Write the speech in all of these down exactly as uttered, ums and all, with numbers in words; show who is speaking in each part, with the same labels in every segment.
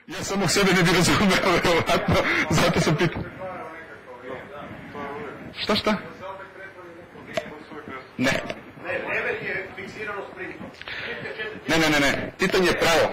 Speaker 1: Ja samog sebe ne bi razumeo, verovatno, zato sam pitao. Šta, šta? Ne. Ne, ne, ne, ne. Pitanje je pravo.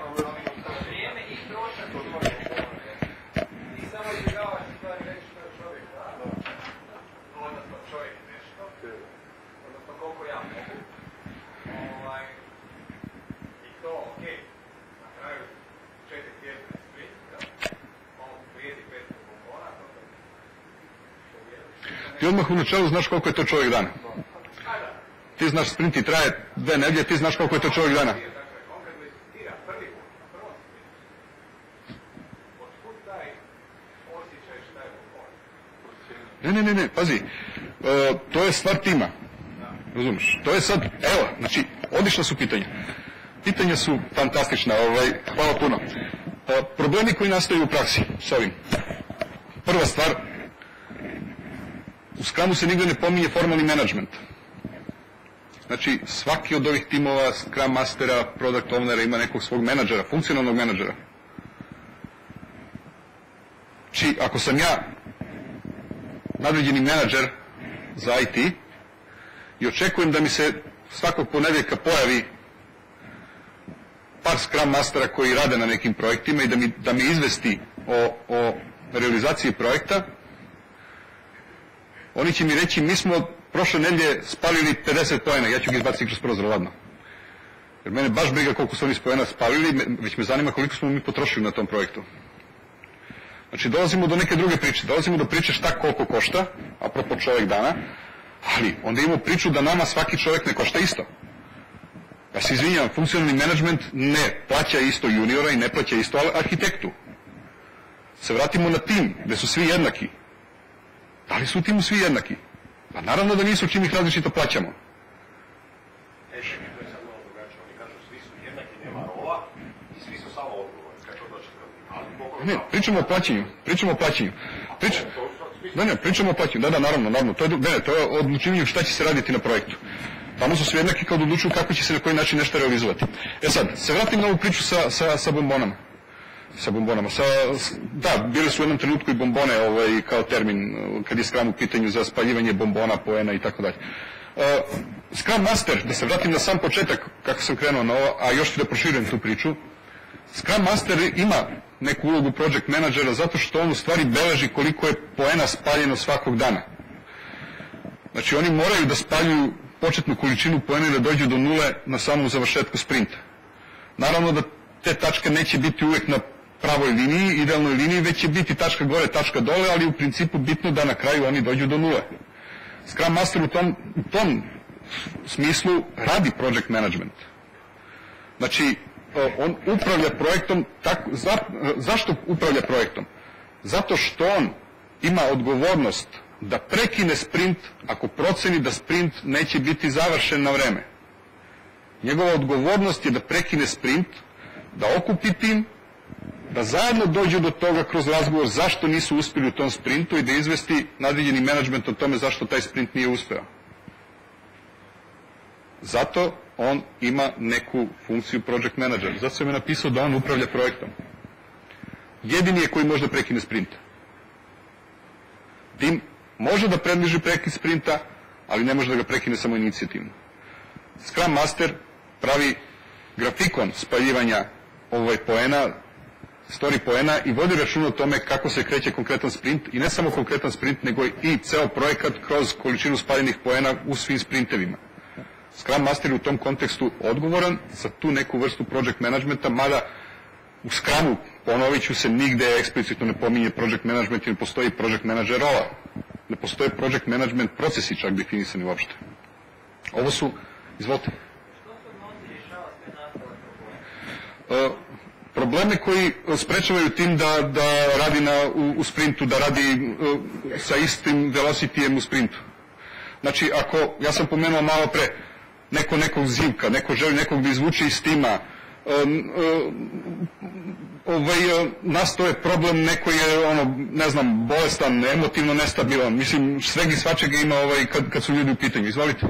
Speaker 1: Ti odmah u načelu znaš koliko je to čovjek dana. Ti znaš sprint i traje dve nedelje, ti znaš koliko je to čovjek dana. Ne, ne, ne, ne, pazi, e, to je stvar tima, razumiješ, to je sad, evo, znači, odlična su pitanja. Pitanja su fantastična, ovaj, hvala puno. E, problemi koji nastaju u praksi s ovim. Prva stvar, u Scrumu se nigde ne pominje formalni menadžment. Znači, svaki od ovih timova, Scrum Mastera, Product Ownera ima nekog svog menadžera, funkcionalnog menadžera. Znači, ako sam ja nadređeni menadžer za I T i očekujem da mi se svakog ponedjeljka pojavi par Scrum Mastera koji rade na nekim projektima i da mi, da mi izvesti o, o realizaciji projekta, oni će mi reći, mi smo prošle nedelje spalili pedeset poena, ja ću ga izbaciti kroz prozor, ladno. Jer mene baš briga koliko su oni poena spalili, već me zanima koliko smo mi potrošili na tom projektu. Znači, dolazimo do neke druge priče, dolazimo do priče šta koliko košta, apropo čovjek dana, ali onda imamo priču da nama svaki čovjek ne košta isto. Ja se izvinjam, funkcionalni menadžment ne plaća isto juniora i ne plaća isto arhitektu. Se vratimo na tim, gde su svi jednaki. Da li su u timu svi jednaki? Pa naravno da nisu, čim ih različito plaćamo. Ne, pričamo o plaćanju, pričamo o plaćanju. Prič... Ne, ne, pričamo o plaćanju, da, da, naravno, naravno, to je, ne, to je odlučivanje šta će se raditi na projektu. Tamo su svi jednaki kad odlučuju kako će se na koji način nešto realizovati. E sad, se vratim na ovu priču sa, sa, sa bombonama. Sa bombonama. Sa, da, bili su u jednom trenutku i bombone ovaj, kao termin, kad je Scrum u pitanju za spaljivanje bombona, poena i tako dalje. Scrum Master, da se vratim na sam početak kako sam krenuo na ovo, a još ću da proširujem tu priču, Scrum Master ima neku ulogu project menadžera zato što on u stvari beleži koliko je poena spaljeno svakog dana. Znači oni moraju da spaljuju početnu količinu poena i da dođu do nule na samom završetku sprinta. Naravno da te tačke neće biti uvek na pravoj liniji, idealnoj liniji, već će biti tačka gore, tačka dole, ali u principu bitno da na kraju oni dođu do nule. Scrum Master u tom, u tom smislu radi project management. Znači, on upravlja projektom, tako, za, zašto upravlja projektom? Zato što on ima odgovornost da prekine sprint ako proceni da sprint neće biti završen na vreme. Njegova odgovornost je da prekine sprint, da okupi tim, da zajedno dođu do toga kroz razgovor zašto nisu uspjeli u tom sprintu i da izvesti nadređeni menadžment o tome zašto taj sprint nije uspeo. Zato on ima neku funkciju project manager. Zato sam je napisao da on upravlja projektom. Jedini je koji može da prekine sprint. Tim može da predliži prekid sprinta, ali ne može da ga prekine samo inicijativno. Scrum Master pravi grafikon spaljivanja ovaj poena, story poena i vodi račun o tome kako se kreće konkretan sprint i ne samo konkretan sprint, nego i ceo projekat kroz količinu spaljenih poena u svim sprintevima. Scrum Master je u tom kontekstu odgovoran za tu neku vrstu project managementa, mada u Scrumu, ponovit ću se, nigde eksplicitno ne pominje project management i ne postoji project manager rola. Ne postoje project management procesi čak definisani uopšte. Ovo su, izvolite.
Speaker 2: Što se odnosi rješava sve nastale probleme?
Speaker 1: Uh, probleme koji sprečavaju tim da, da radi na, u, u sprintu, da radi uh, sa istim velocitijem u sprintu. Znači, ako, ja sam pomenuo malo pre, neko nekog zivka, neko želi nekog da izvuče iz tima, um, um, ovaj, nastao je problem, neko je, ono, ne znam, bolestan, emotivno nestabilan, mislim, svega i svačega ima ovaj, kad, kad su ljudi u pitanju. Izvolite.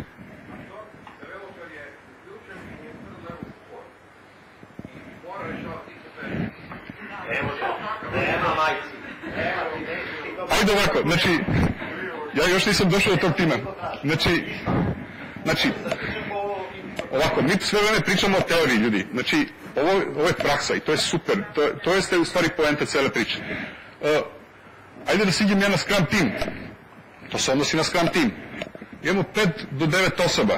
Speaker 2: Nema majci.
Speaker 1: Ajde ovako, znači, ja još nisam došao do tog tima. Znači, znači, ovako, mi sve vreme pričamo o teoriji, ljudi. Znači, ovo, ovo je praksa i to je super. To, to jeste u stvari poenta cele priče. Uh, ajde da siđem ja na Scrum tim. To se odnosi na Scrum tim. Imamo pet do devet osoba.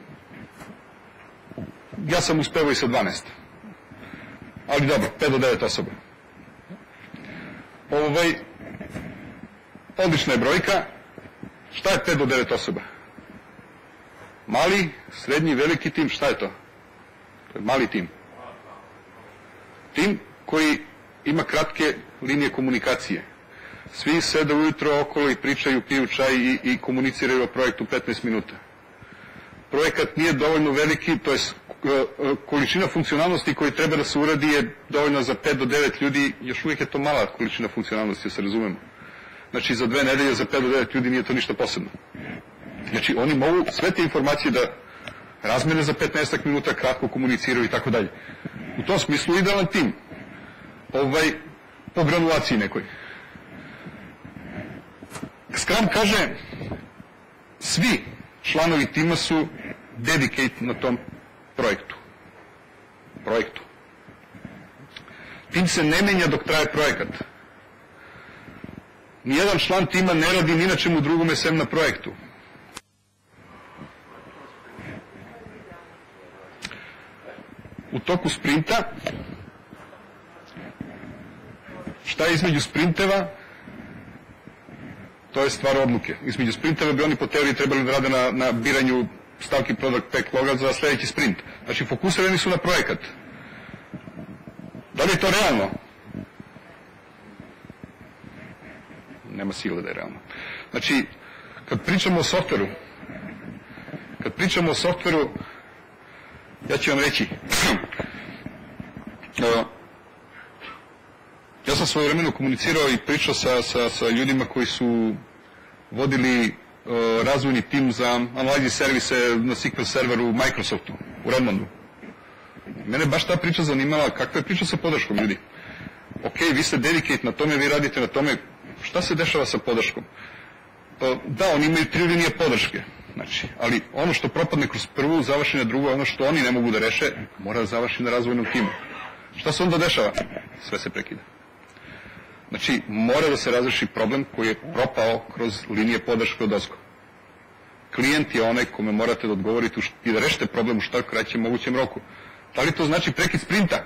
Speaker 1: Ja sam uspevao i sa dvanaest. Ali dobro, pet do devet osoba. Ovaj, odlična je brojka. Šta je pet do devet osoba? Mali, srednji, veliki tim, šta je to? To je mali tim. Tim koji ima kratke linije komunikacije. Svi sede ujutro okolo i pričaju, piju čaj i, i komuniciraju o projektu petnaest minuta. Projekat nije dovoljno veliki, to je količina funkcionalnosti koji treba da se uradi je dovoljna za pet do devet ljudi, još uvijek je to mala količina funkcionalnosti, da se razumemo. Znači za dve nedelje za pet do devet ljudi nije to ništa posebno. Znači oni mogu sve te informacije da razmene za petnaest minuta, kratko komuniciraju i tako dalje. U tom smislu idealan tim. Ovaj, po granulaciji nekoj. Scrum kaže svi članovi tima su dedicate na tom projektu. Projektu. Tim se ne menja dok traje projekat. Nijedan član tima ne radi ni na čemu drugome sem na projektu. U toku sprinta, šta je između sprinteva? To je stvar odluke. Između sprinteva bi oni po teoriji trebali da rade na, na biranju stavki product backloga za sljedeći sprint. Znači, fokusirani su na projekat. Da li je to realno? Nema sile da je realno. Znači, kad pričamo o softveru, kad pričamo o softveru, ja ću vam reći, ja sam svojevremeno komunicirao i pričao sa, sa, sa ljudima koji su vodili uh, razvojni tim za analizi servise na S Q L serveru u Microsoftu, u Redmondu. Mene baš ta priča zanimala, kakva je priča sa podrškom, ljudi. Ok, vi ste dedicate na tome, vi radite na tome, šta se dešava sa podrškom? Pa, da, oni imaju tri linije podrške, znači, ali ono što propadne kroz prvu, završi na drugu, ono što oni ne mogu da reše, mora da završi na razvojnom timu. Šta se onda dešava? Sve se prekida. Znači, mora da se razreši problem koji je propao kroz linije podrške od ozgo. Klijent je onaj kome morate da odgovorite i da rešite problem u što kraćem mogućem roku. Da li to znači prekid sprinta?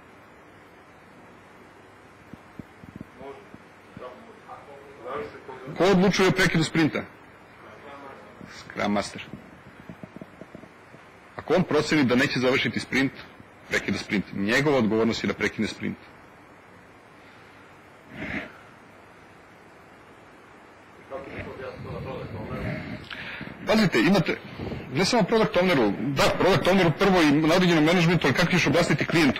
Speaker 1: Ko odlučuje o prekidu sprinta? Scrum Master. Ako on proceni da neće završiti sprint, prekida sprint. Njegova odgovornost je da prekine sprint. Pazite, imate, ne samo product owneru, da, product owneru prvo i na određenom managementu, ali kako ćeš objasniti klijentu?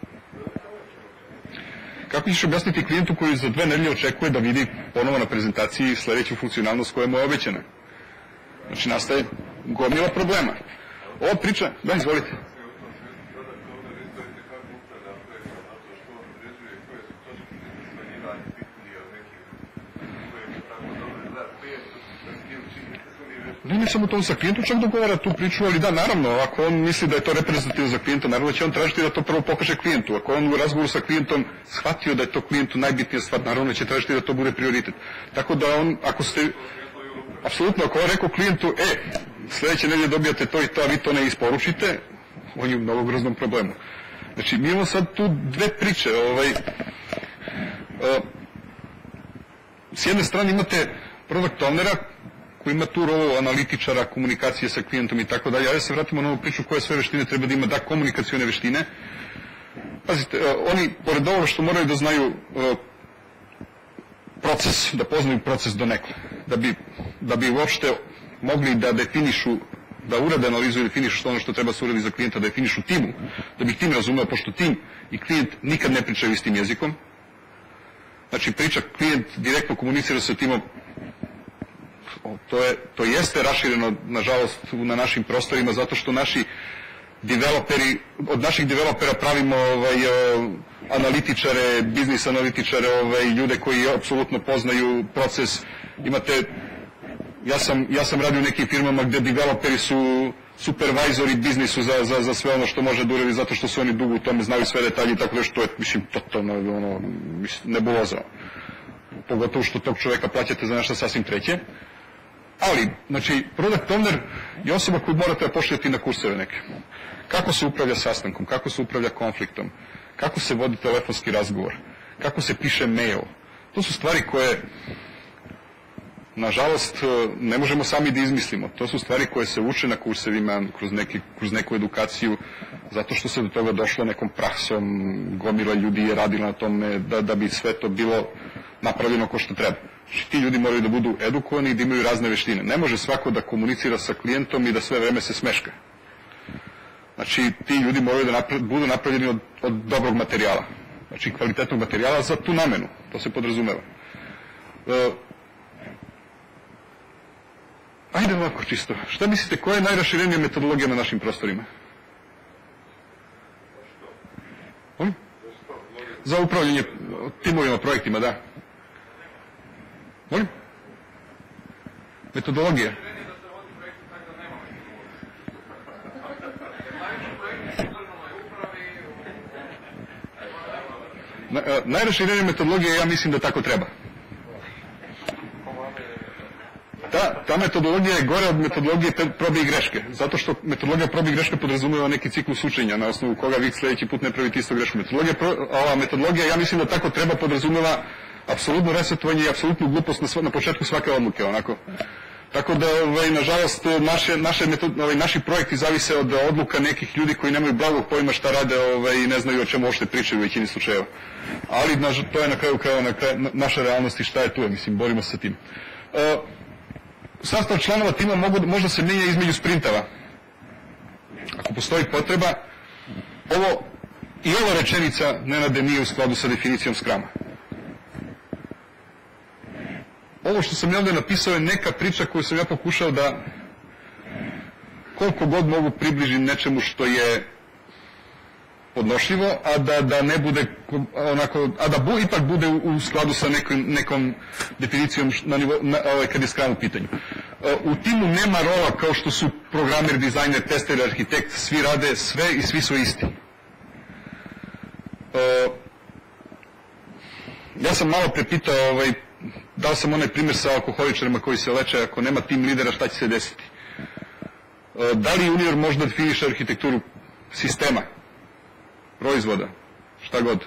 Speaker 1: Kako ćeš objasniti klijentu koji za dve nedelje očekuje da vidi ponovo na prezentaciji sljedeću funkcionalnost koja mu je obećana? Znači, nastaje gomila problema. Ova priča, da, izvolite. Ne, ne samo to sa klijentom, čak dogovara tu priču, ali da, naravno, ako on misli da je to reprezentativno za klijenta, naravno će on tražiti da to prvo pokaže klijentu. Ako on u razgovoru sa klijentom shvatio da je to klijentu najbitnija stvar, naravno će tražiti da to bude prioritet. Tako da on, ako ste, apsolutno, ako on rekao klijentu, e, sljedeće nedelje dobijate to i to, a vi to ne isporučite, on je u mnogo groznom problemu. Znači, mi imamo sad tu dve priče. Ovaj, uh, s jedne strane imate product ownera, koji ima tu rolu analitičara, komunikacije sa klijentom i tako dalje. Ja se vratimo na ovu priču koje sve veštine treba da ima, da, komunikacione veštine. Pazite, oni, pored ovoga što moraju da znaju proces, da poznaju proces do nekog, da bi, da bi uopšte mogli da definišu, da urade analizu i definišu što ono što treba se uradi za klijenta, da definišu timu, da bi tim razumeo, pošto tim i klijent nikad ne pričaju istim jezikom. Znači, priča klijent direktno komunicira sa timom. To, je, to jeste rašireno, nažalost, na našim prostorima, zato što naši developeri, od naših developera pravimo ovaj, analitičare, biznis analitičare, ovaj, ljude koji apsolutno poznaju proces. Imate, ja sam, ja sam radio u nekim firmama gde developeri su supervizori biznisu za, za, za sve ono što može da uredi, zato što su oni dugo u tome, znaju sve detalje i tako da što je, mislim, totalno ono, nebuloza. Pogotovo što tog čoveka plaćate za nešto sasvim treće. Ali, znači, product owner je osoba koju morate da pošljeti na kurseve neke. Kako se upravlja sastankom, kako se upravlja konfliktom, kako se vodi telefonski razgovor, kako se piše mail. To su stvari koje, nažalost, ne možemo sami da izmislimo. To su stvari koje se uče na kursevima, kroz, neki, kroz neku edukaciju, zato što se do toga došlo nekom praksom, gomila ljudi je radila na tome da, da bi sve to bilo napravljeno ko što treba. Znači, ti ljudi moraju da budu edukovani i da imaju razne veštine. Ne može svako da komunicira sa klijentom i da sve vreme se smeška. Znači, ti ljudi moraju da napra budu napravljeni od, od dobrog materijala. Znači, kvalitetnog materijala za tu namenu. To se podrazumeva. E, ajde ovako čisto. Šta mislite, koja je najraširenija metodologija na našim prostorima? Oni? Za upravljanje timovima, projektima, da. Molim? Metodologija. Na, a, najraširenija metodologija, ja mislim da tako treba. Ta, ta metodologija je gore od metodologije probe i greške, zato što metodologija probe i greške podrazumeva neki ciklus učenja na osnovu koga vi sljedeći put ne pravite isto grešku. Metodologija, ova metodologija, ja mislim da tako treba, podrazumeva apsolutno resetovanje i apsolutnu glupost na, na početku svake odluke, onako. Tako da, ovaj, nažalost, naše, naše metod, ovaj, naši projekti zavise od odluka nekih ljudi koji nemaju blagog pojma šta rade ovaj, i ne znaju o čemu uopšte pričaju u većini slučajeva. Ali naž, to je na kraju krajeva na kraju, na, naša realnost i šta je tu, mislim, borimo se sa tim. E, sastav članova tima mogu, možda se menja između sprintava. Ako postoji potreba, ovo i ova rečenica, Nenade, nije u skladu sa definicijom Scruma. Ovo što sam ja ovdje napisao je neka priča koju sam ja pokušao da koliko god mogu približim nečemu što je podnošljivo, a da, da ne bude onako, a da bu, ipak bude u, u skladu sa nekom, nekom definicijom na nivo, na, ovaj, kad je Scrum u pitanju. U timu nema rola kao što su programer, dizajner, tester, arhitekt, svi rade sve i svi su isti. Ja sam malo prepitao, ovaj, dao sam onaj primjer sa alkoholičarima koji se leče, ako nema tim lidera, šta će se desiti? Da li junior može da definiše arhitekturu sistema, proizvoda, šta god?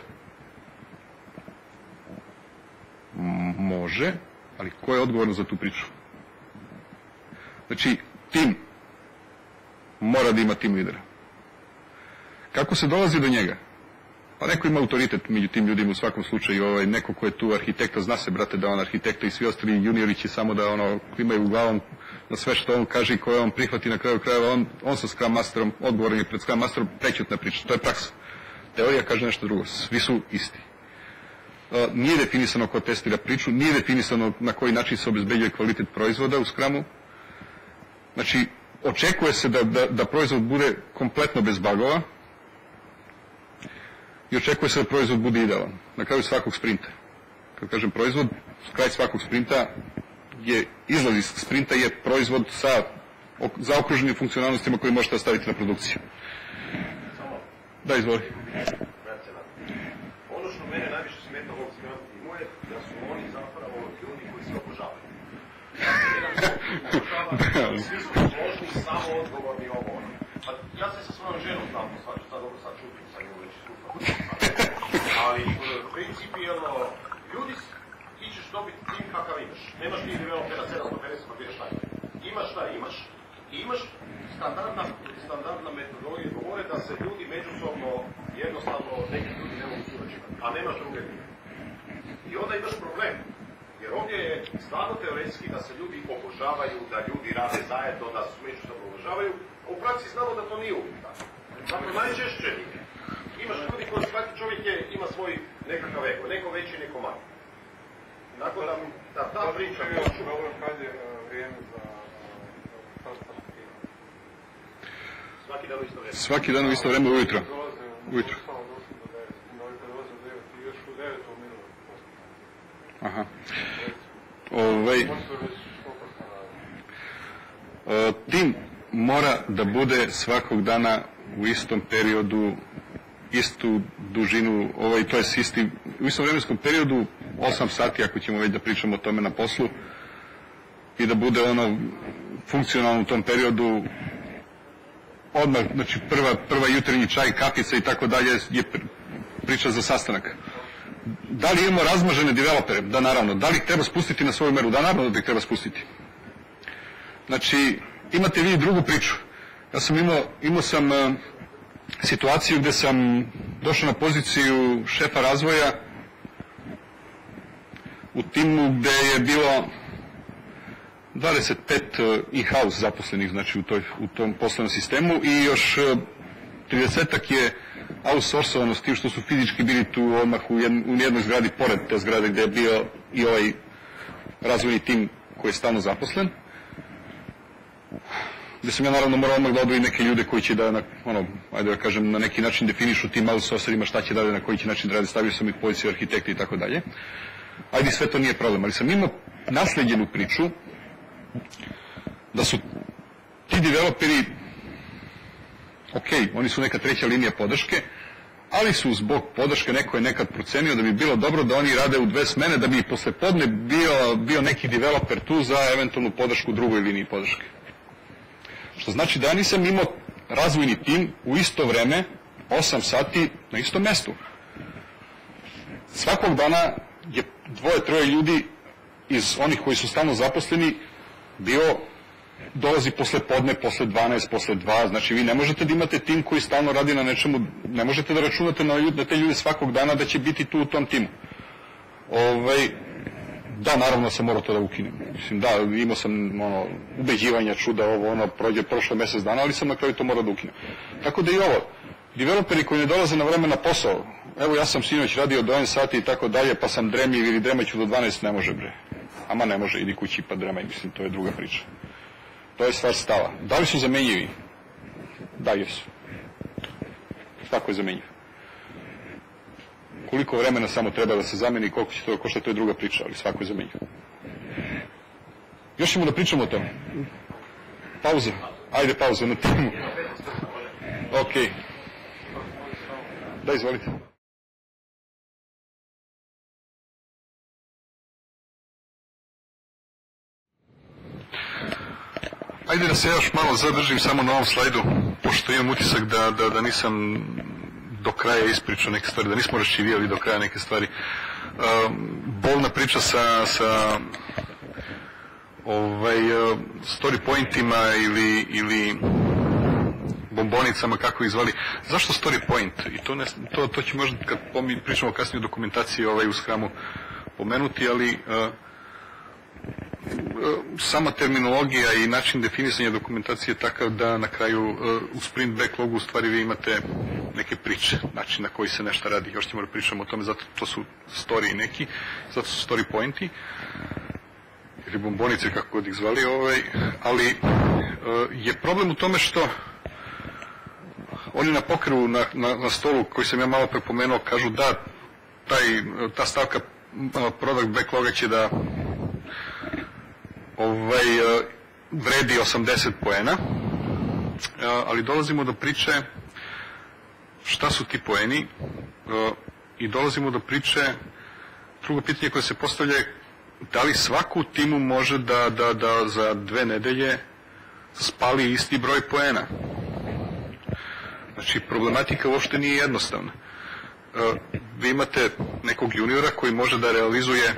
Speaker 1: Može, ali ko je odgovoran za tu priču? Znači, tim mora da ima tim lidera. Kako se dolazi do njega? Pa neko ima autoritet među tim ljudima u svakom slučaju, ovaj, neko ko je tu arhitekta, zna se, brate, da on arhitekta i svi ostali juniorići samo da ono, imaju u glavom na sve što on kaže i koje on prihvati na kraju krajeva, on, on sa Scrum Masterom, odgovoran je pred Scrum Masterom, prećutna priča, to je praksa. Teorija kaže nešto drugo, svi su isti. Uh, nije definisano ko testira priču, nije definisano na koji način se obezbeđuje kvalitet proizvoda u Scrumu. Znači, očekuje se da, da, da proizvod bude kompletno bez bagova, i očekuje se da proizvod bude idealan na kraju svakog sprinta. Kad kažem proizvod, kraj svakog sprinta je, izlaz iz sprinta je proizvod sa zaokruženim funkcionalnostima koje možete staviti na produkciju. Da, izvoli.
Speaker 3: Ono što mene najviše smeta u ovom Scrum timu je da su oni zapravo ljudi koji se obožavaju. Svi su složni, samo odgovorni ovo ono. Ja se sa svojom ženom znam, šta dobro sad čutim, sad nju već ali principijalno, ljudi, ti ćeš dobiti tim kakav imaš. Nemaš ti developera sedamsto pedeset pa biraš šta je. Imaš šta imaš i imaš standardna, standardna metodologija govore da se ljudi međusobno jednostavno neki ljudi ne mogu surađivati, a nemaš druge ljude. I onda imaš problem, jer ovdje je stvarno teoretski da se ljudi obožavaju, da ljudi rade zajedno, da se međusobno obožavaju, a u praksi znamo da to nije uvijek tako. Dakle, najčešće imaš ljudi koji svaki čovjek je, ima svoj nekakav ego, neko veći, neko manji. Nakon da, da ta priča poču...
Speaker 4: Dobro, kad je vrijeme za sastav tima?
Speaker 3: Svaki dan u isto vrijeme.
Speaker 1: Svaki dan u isto vrijeme ujutro. Ujutro. Aha. Ovaj, o, tim mora da bude svakog dana u istom periodu, istu dužinu, ovaj, to je isti, u istom vremenskom periodu, osam sati ako ćemo već da pričamo o tome na poslu, i da bude ono funkcionalno u tom periodu odmah, znači prva, prva jutarnji čaj, kafica i tako dalje je priča za sastanak. Da li imamo razmažene developere? Da, naravno. Da li ih treba spustiti na svoju meru? Da, naravno da ih treba spustiti. Znači, imate vi drugu priču. Ja sam imao, imao sam uh, situaciju gdje sam došao na poziciju šefa razvoja u timu gdje je bilo dvadeset pet uh, in-house zaposlenih, znači u, toj, u tom poslovnom sistemu, i još uh, tridesetak je outsourcovano s tim što su fizički bili tu odmah u, jedn, u jednoj zgradi pored te zgrade gdje je bio i ovaj razvojni tim koji je stalno zaposlen. Gdje sam ja naravno morao odmah da odvojim neke ljude koji će da, na, ono, ajde da kažem, na neki način definišu tim outsourcerima šta će dalje, na koji će način da radi, stavio sam ih policiju, arhitekte i tako dalje. Ajde, sve to nije problem, ali sam imao nasleđenu priču da su ti developeri, ok, oni su neka treća linija podrške, ali su zbog podrške, neko je nekad procenio da bi bilo dobro da oni rade u dve smene, da bi posle podne bio, bio neki developer tu za eventualnu podršku drugoj liniji podrške. Što znači da ja nisam imao razvojni tim u isto vreme, osam sati na istom mestu. Svakog dana je dvoje, troje ljudi iz onih koji su stalno zaposleni bio, dolazi posle podne, posle dvanaest, posle dva, znači vi ne možete da imate tim koji stalno radi na nečemu, ne možete da računate na, ljud, na te ljude svakog dana da će biti tu u tom timu. Ovaj, da, naravno sam morao to da ukinem. Mislim, da, imao sam ono, ubeđivanja, čuda, ovo, ono, prođe prošlo mjesec dana, ali sam na kraju to morao da ukinem. Tako da i ovo, developeri koji ne dolaze na vreme na posao, evo ja sam sinoć radio do jedan sati i tako dalje, pa sam dremljiv ili dremaću do dvanaest, ne može bre. Ama ne može, idi kući pa dremaj, mislim, to je druga priča. To je stvar stava. Da li su zamenjivi? Da, jesu. Svako je zamenjiv. Koliko vremena samo treba da se zameni, koliko će to košta, to je druga priča, ali svako je zamenjiv. Još ćemo da pričamo o tome. Pauza. Ajde, pauza na temu. Ok. Da, izvolite. Ajde da se još malo zadržim samo na ovom slajdu, pošto imam utisak da, da, da nisam do kraja ispričao neke stvari, da nismo raščivijali do kraja neke stvari. Uh, bolna priča sa, sa ovaj, uh, story pointima ili, ili bombonicama, kako ih zvali. Zašto story point? I to, ne, to, to će možda kad pričamo kasnije o dokumentaciji ovaj, u Scrumu pomenuti, ali uh, sama terminologija i način definisanja dokumentacije je takav da na kraju u sprint backlogu u stvari vi imate neke priče, način na koji se nešto radi. Još ćemo da pričamo o tome, zato to su storiji neki, zato su story pointi ili bombonice, kako god ih zvali, ovaj, ali je problem u tome što oni na pokrevu, na, na, na stolu koji sam ja malo prepomenuo, kažu da taj, ta stavka product backloga će da ovaj, vredi osamdeset poena, ali dolazimo do priče šta su ti poeni i dolazimo do priče, drugo pitanje koje se postavlja je da li svaku timu može da, da, da za dve nedelje spali isti broj poena. Znači, problematika uopšte nije jednostavna. Vi imate nekog juniora koji može da realizuje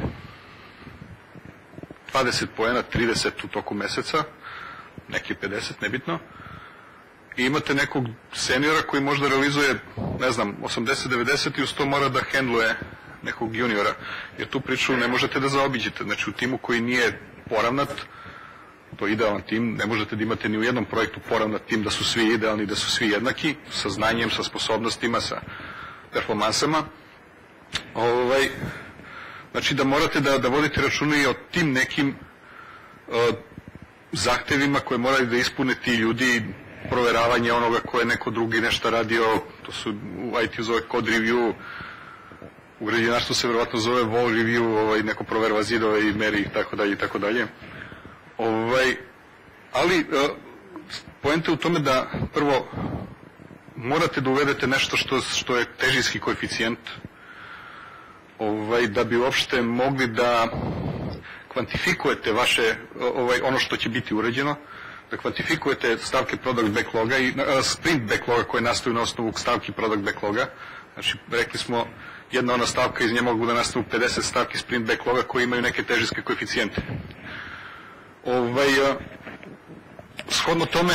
Speaker 1: dvadeset poena, trideset u toku meseca, neki pedeset, nebitno. I imate nekog seniora koji možda realizuje, ne znam, osamdeset devedeset i uz to mora da hendluje nekog juniora. Jer tu priču ne možete da zaobiđete. Znači u timu koji nije poravnat, to je idealan tim, ne možete da imate ni u jednom projektu poravnat tim da su svi idealni, da su svi jednaki, sa znanjem, sa sposobnostima, sa performansama. Ovaj, znači da morate da, da vodite računa i o tim nekim uh, zahtevima koje moraju da ispune ti ljudi proveravanje onoga ko je neko drugi nešto radio, to su u I T-u zove code review, u građevinarstvu se vjerovatno zove wall review, ovaj, neko proverava zidove i meri i tako dalje i tako dalje. Ovaj, ali uh, poenta je u tome da prvo morate da uvedete nešto što, što je težinski koeficijent, ovaj, da bi uopšte mogli da kvantifikujete vaše, ovaj, ono što će biti urađeno, da kvantifikujete stavke product backloga i uh, sprint backloga koje nastaju na osnovu stavki product backloga. Znači, rekli smo, jedna ona stavka, iz nje mogu da nastanu pedeset stavki sprint backloga koji imaju neke težinske koeficijente. Ovaj, uh, shodno tome,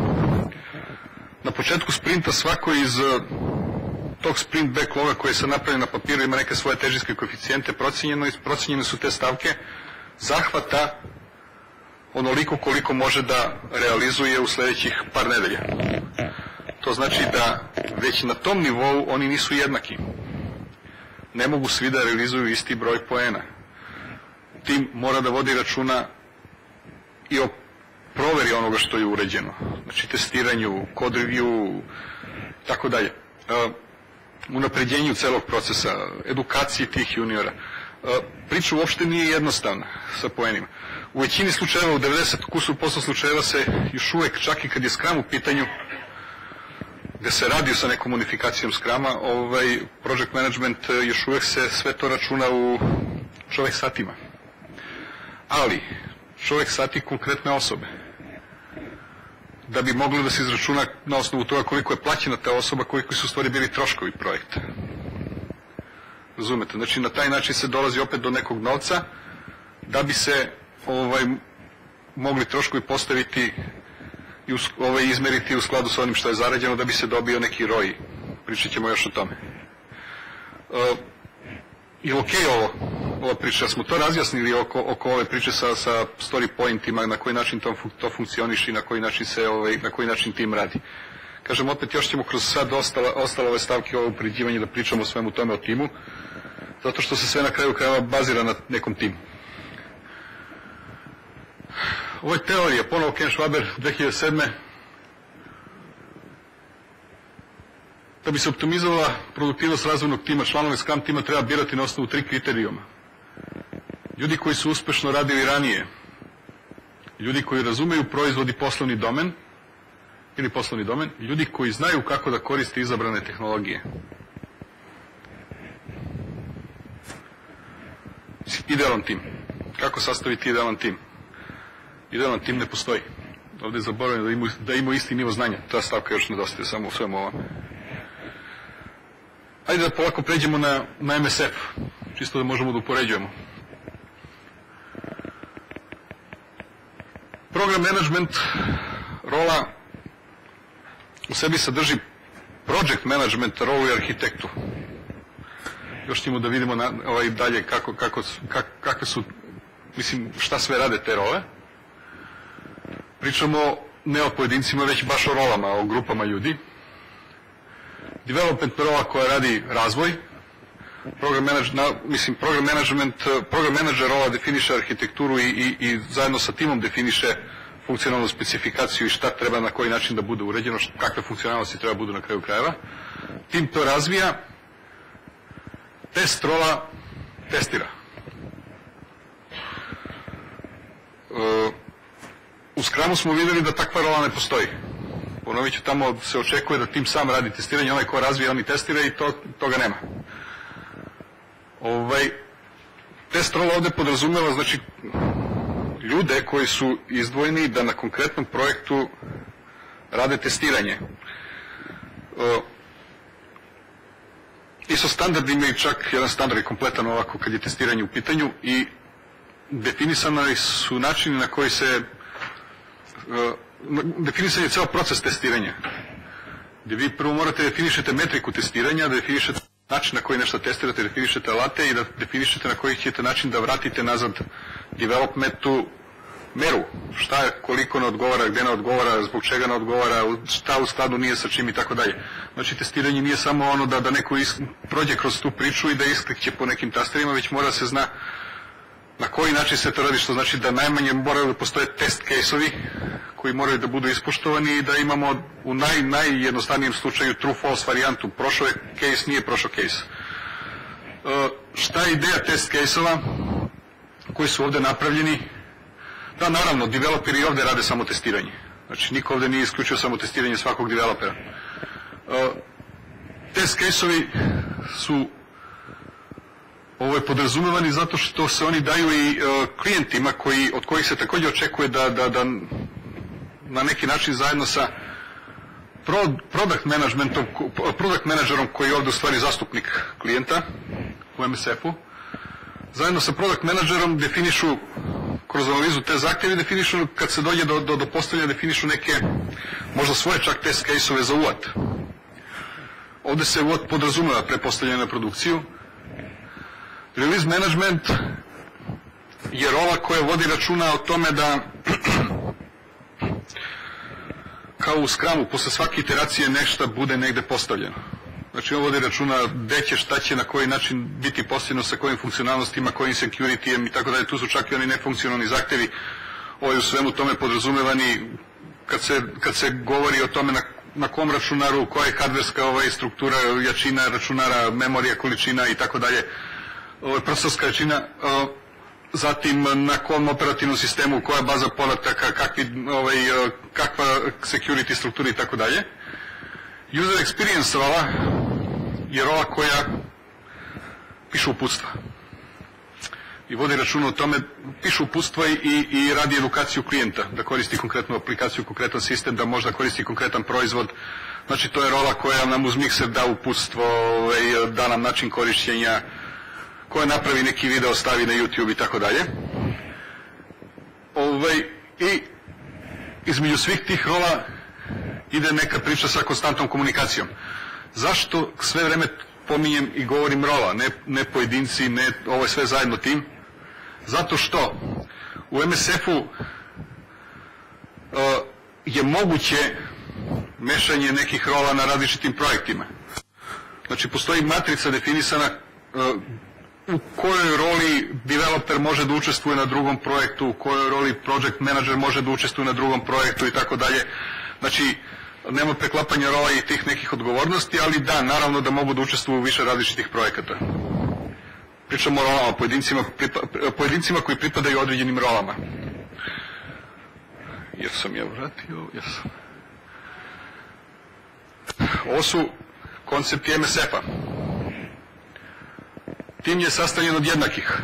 Speaker 1: na početku sprinta svako iz uh, tog sprint backloga koji je sad napravljen na papiru ima neke svoje težinske koeficijente, procijenjeno i procijenjene su te stavke zahvata onoliko koliko može da realizuje u sljedećih par nedelja. To znači da već na tom nivou oni nisu jednaki. Ne mogu svi da realizuju isti broj poena. Tim mora da vodi računa i o proveri onoga što je uređeno. Znači testiranju, code review, tako dalje. Unapređenju celog procesa, edukaciji tih juniora. Priča uopšte nije jednostavna sa poenima. U većini slučajeva, u devedeset kusur posto slučajeva se još uvek, čak i kad je Scrum u pitanju, gde se radi sa nekom unifikacijom Scruma, ovaj, project management još uvek se sve to računa u čovek satima. Ali, čovek sati konkretne osobe. Da bi mogli da se izračuna na osnovu toga koliko je plaćena ta osoba, koliko su u stvari bili troškovi projekta. Razumete? Znači, na taj način se dolazi opet do nekog novca, da bi se ovaj, mogli troškovi postaviti i us, ovaj, izmeriti u skladu sa onim što je zarađeno, da bi se dobio neki R O I. Pričat ćemo još o tome. Uh, I ok ovo, ova priča, smo to razjasnili oko, oko ove priče sa, sa story pointima, na koji način to, to funkcioniše i na koji način se, ovaj, na koji način tim radi. Kažem, opet još ćemo kroz sad ostale, ostale ove stavke, ovo upređivanje, da pričamo o svemu tome, o timu, zato što se sve na kraju krajeva bazira na nekom timu. Ovo je teorija, ponovo Ken Schwaber, dve hiljade sedme. Da bi se optimizovala produktivnost razvojnog tima, članove Scrum tima treba birati na osnovu tri kriterijuma. Ljudi koji su uspešno radili ranije, ljudi koji razumeju proizvod i poslovni domen, ili poslovni domen, ljudi koji znaju kako da koriste izabrane tehnologije. Idealan tim. Kako sastaviti idealan tim? Idealan tim ne postoji. Ovdje je zaboravljeno da ima, da ima isti nivo znanja. Ta stavka još nedostaje samo u svemu ovom. Ajde da polako pređemo na, na M S F, čisto da možemo da upoređujemo. Program management rola u sebi sadrži project management rolu i arhitektu. Još ćemo da vidimo na, ovaj, dalje kako, kako, kak, kakve su, mislim, šta sve rade te role. Pričamo ne o pojedincima, već baš o rolama, o grupama ljudi. Development rola koja radi razvoj. Program management, mislim, program management, program manager rola definiše arhitekturu i, i, i zajedno sa timom definiše funkcionalnu specifikaciju i šta treba na koji način da bude uređeno, kakve funkcionalnosti treba budu na kraju krajeva. Tim to razvija, test rola testira. U Scrumu smo vidjeli da takva rola ne postoji. Ponovit ću, tamo se očekuje da tim sam radi testiranje, onaj ko razvija, on i testira i to, toga nema. Ovaj, test rola ovdje podrazumeva, znači, ljude koji su izdvojeni da na konkretnom projektu rade testiranje. I so standard imaju čak jedan standard je kompletan ovako kad je testiranje u pitanju i definisani su načini na koji se definisan je ceo proces testiranja. Gdje vi prvo morate definišete metriku testiranja, da definišete način na koji nešto testirate, definišete alate i da definišete na koji ćete način da vratite nazad developmentu meru. Šta je, koliko ne odgovara, gdje ne odgovara, zbog čega ne odgovara, šta u skladu nije sa čim i tako dalje. Znači testiranje nije samo ono da, da neko is, prođe kroz tu priču i da isklikće po nekim tasterima, već mora se zna Na koji način se to radi, što znači da najmanje moraju da postoje test case-ovi koji moraju da budu ispoštovani i da imamo u naj, najjednostavnijem slučaju true-false varijantu. Prošao je case, nije prošao case. Uh, šta je ideja test case-ova koji su ovdje napravljeni? Da, naravno, developeri i ovdje rade samo testiranje. Znači, niko ovdje nije isključio samo testiranje svakog developera. Uh, test case-ovi su ovo je podrazumevani zato što se oni daju i uh, klijentima koji, od kojih se također očekuje da, da, da na neki način zajedno sa pro, product managementom, product managerom koji je ovdje u stvari zastupnik klijenta u M S F-u, zajedno sa product managerom definišu kroz analizu te zahtjeve, definišu kad se dođe do, do, do postavljanja, definišu neke možda svoje čak test case-ove za U A T. Ovdje se U A T podrazumeva prepostavljanje na produkciju. Release management je rola koja vodi računa o tome da kao u Scrumu posle svake iteracije nešto bude negde postavljeno. Znači on vodi računa gde će, šta će, na koji način biti postavljeno, sa kojim funkcionalnostima, kojim security-em i tako dalje. Tu su čak i oni nefunkcionalni zahtjevi. Ovo je u svemu tome podrazumevani kad se, kad se govori o tome na, na kom računaru, koja je hardverska ovaj, struktura, jačina računara, memorija, količina i tako dalje. Ovo je procesarska jačina. Zatim na kom operativnom sistemu, koja je baza podataka, kakvi, ovaj, kakva security struktura i tako dalje. User experience rola je rola koja piše uputstva i vodi računa o tome, piše uputstva i, i radi edukaciju klijenta, da koristi konkretnu aplikaciju, konkretan sistem, da možda koristi konkretan proizvod. Znači to je rola koja nam uz mikser da uputstvo, ovaj, da nam način korišćenja, koja napravi neki video, stavi na YouTube i tako dalje. Ovaj, i između svih tih rola ide neka priča sa konstantnom komunikacijom. Zašto sve vreme pominjem i govorim rola, ne, ne pojedinci, ne ovo je sve zajedno tim? Zato što u M S F-u uh, je moguće mešanje nekih rola na različitim projektima. Znači postoji matrica definisana uh, u kojoj roli developer može da učestvuje na drugom projektu, u kojoj roli project manager može da učestvuje na drugom projektu i tako dalje. Znači, nema preklapanja rola i tih nekih odgovornosti, ali da, naravno da mogu da učestvuju u više različitih projekata. Pričamo o rolama, pojedincima, pripa, pojedincima koji pripadaju određenim rolama. Jesam ja vratio? Jesam. Ovo su koncepti M S F-a. Tim je sastavljen od jednakih.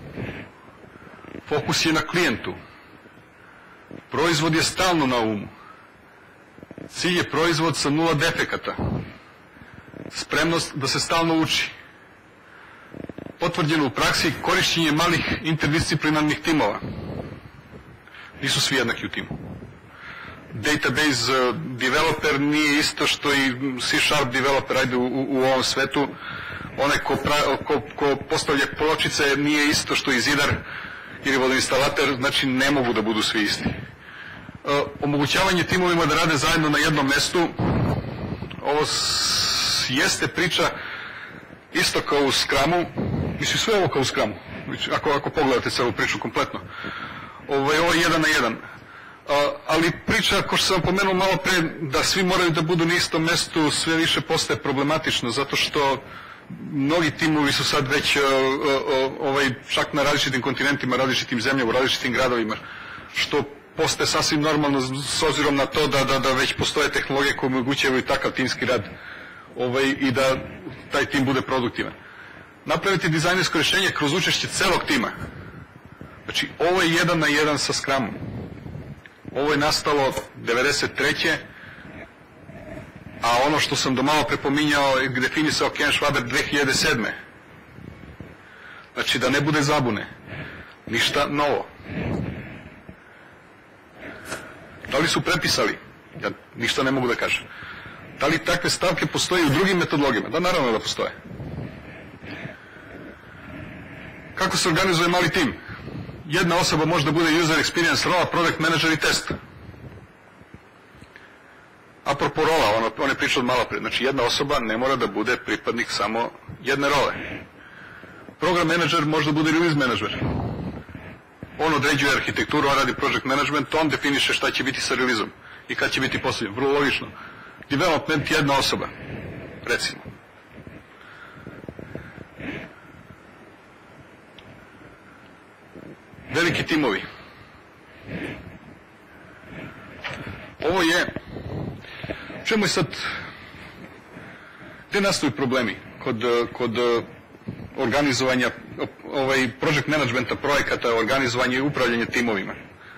Speaker 1: Fokus je na klijentu. Proizvod je stalno na umu. Cilj je proizvod sa nula defekata. Spremnost da se stalno uči. Potvrđeno u praksi korišćenje malih interdisciplinarnih timova. Nisu svi jednaki u timu. Database developer nije isto što i C Sharp developer, ajde u, u, u ovom svetu. Onaj ko, pra, ko, ko postavlja pločice nije isto što i zidar ili vodoinstalater, znači ne mogu da budu svi isti. Uh, omogućavanje timovima da rade zajedno na jednom mestu, ovo s, jeste priča isto kao u Scrumu, mislim sve ovo kao u Scrumu, ako, ako pogledate se ovu priču kompletno. Ovo je ovo jedan na jedan. Uh, ali priča, kao što sam pomenuo malo pre, da svi moraju da budu na istom mestu, sve više postaje problematično, zato što mnogi timovi su sad već uh, uh, ovaj, čak na različitim kontinentima, različitim zemljama, u različitim gradovima, što postaje sasvim normalno s obzirom na to da, da, da već postoje tehnologije koje omogućavaju takav timski rad ovaj, i da taj tim bude produktivan. Napraviti dizajnersko rješenje kroz učešće celog tima. Znači, ovo je jedan na jedan sa Scrumom. Ovo je nastalo devedeset treće a ono što sam do malo prepominjao je definisao Ken Schwaber dve hiljade sedme. Znači, da ne bude zabune. Ništa novo. Da li su prepisali? Ja ništa ne mogu da kažem. Da li takve stavke postoje u drugim metodologijama? Da, naravno da postoje. Kako se organizuje mali tim? Jedna osoba može da bude user experience rola, product manager i test. Apropo rola, on, on je pričao od malo prije. Znači, jedna osoba ne mora da bude pripadnik samo jedne role. Program manager može da bude release manager. on određuje arhitekturu, on radi project management, on definiše šta će biti sa releaseom i kad će biti posljednje. Vrlo logično. Development jedna osoba, recimo. Veliki timovi. Ovo je, u čemu je sad, gdje nastaju problemi kod, kod organizovanja, ovaj, project managementa projekata, organizovanja i upravljanja timovima?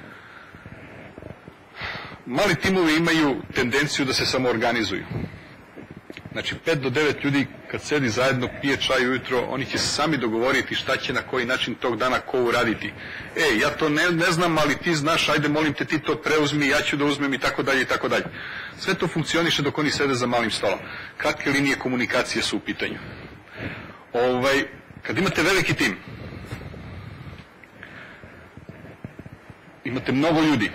Speaker 1: Mali timovi imaju tendenciju da se samo organizuju. Znači, pet do devet ljudi kad sedi zajedno, pije čaj ujutro, oni će se sami dogovoriti šta će na koji način tog dana ko uraditi. E, ja to ne, ne znam, ali ti znaš, ajde molim te ti to preuzmi, ja ću da uzmem i tako dalje i tako dalje. Sve to funkcioniše dok oni sede za malim stolom. Kratke linije komunikacije su u pitanju. Ovaj, kad imate veliki tim, imate mnogo ljudi,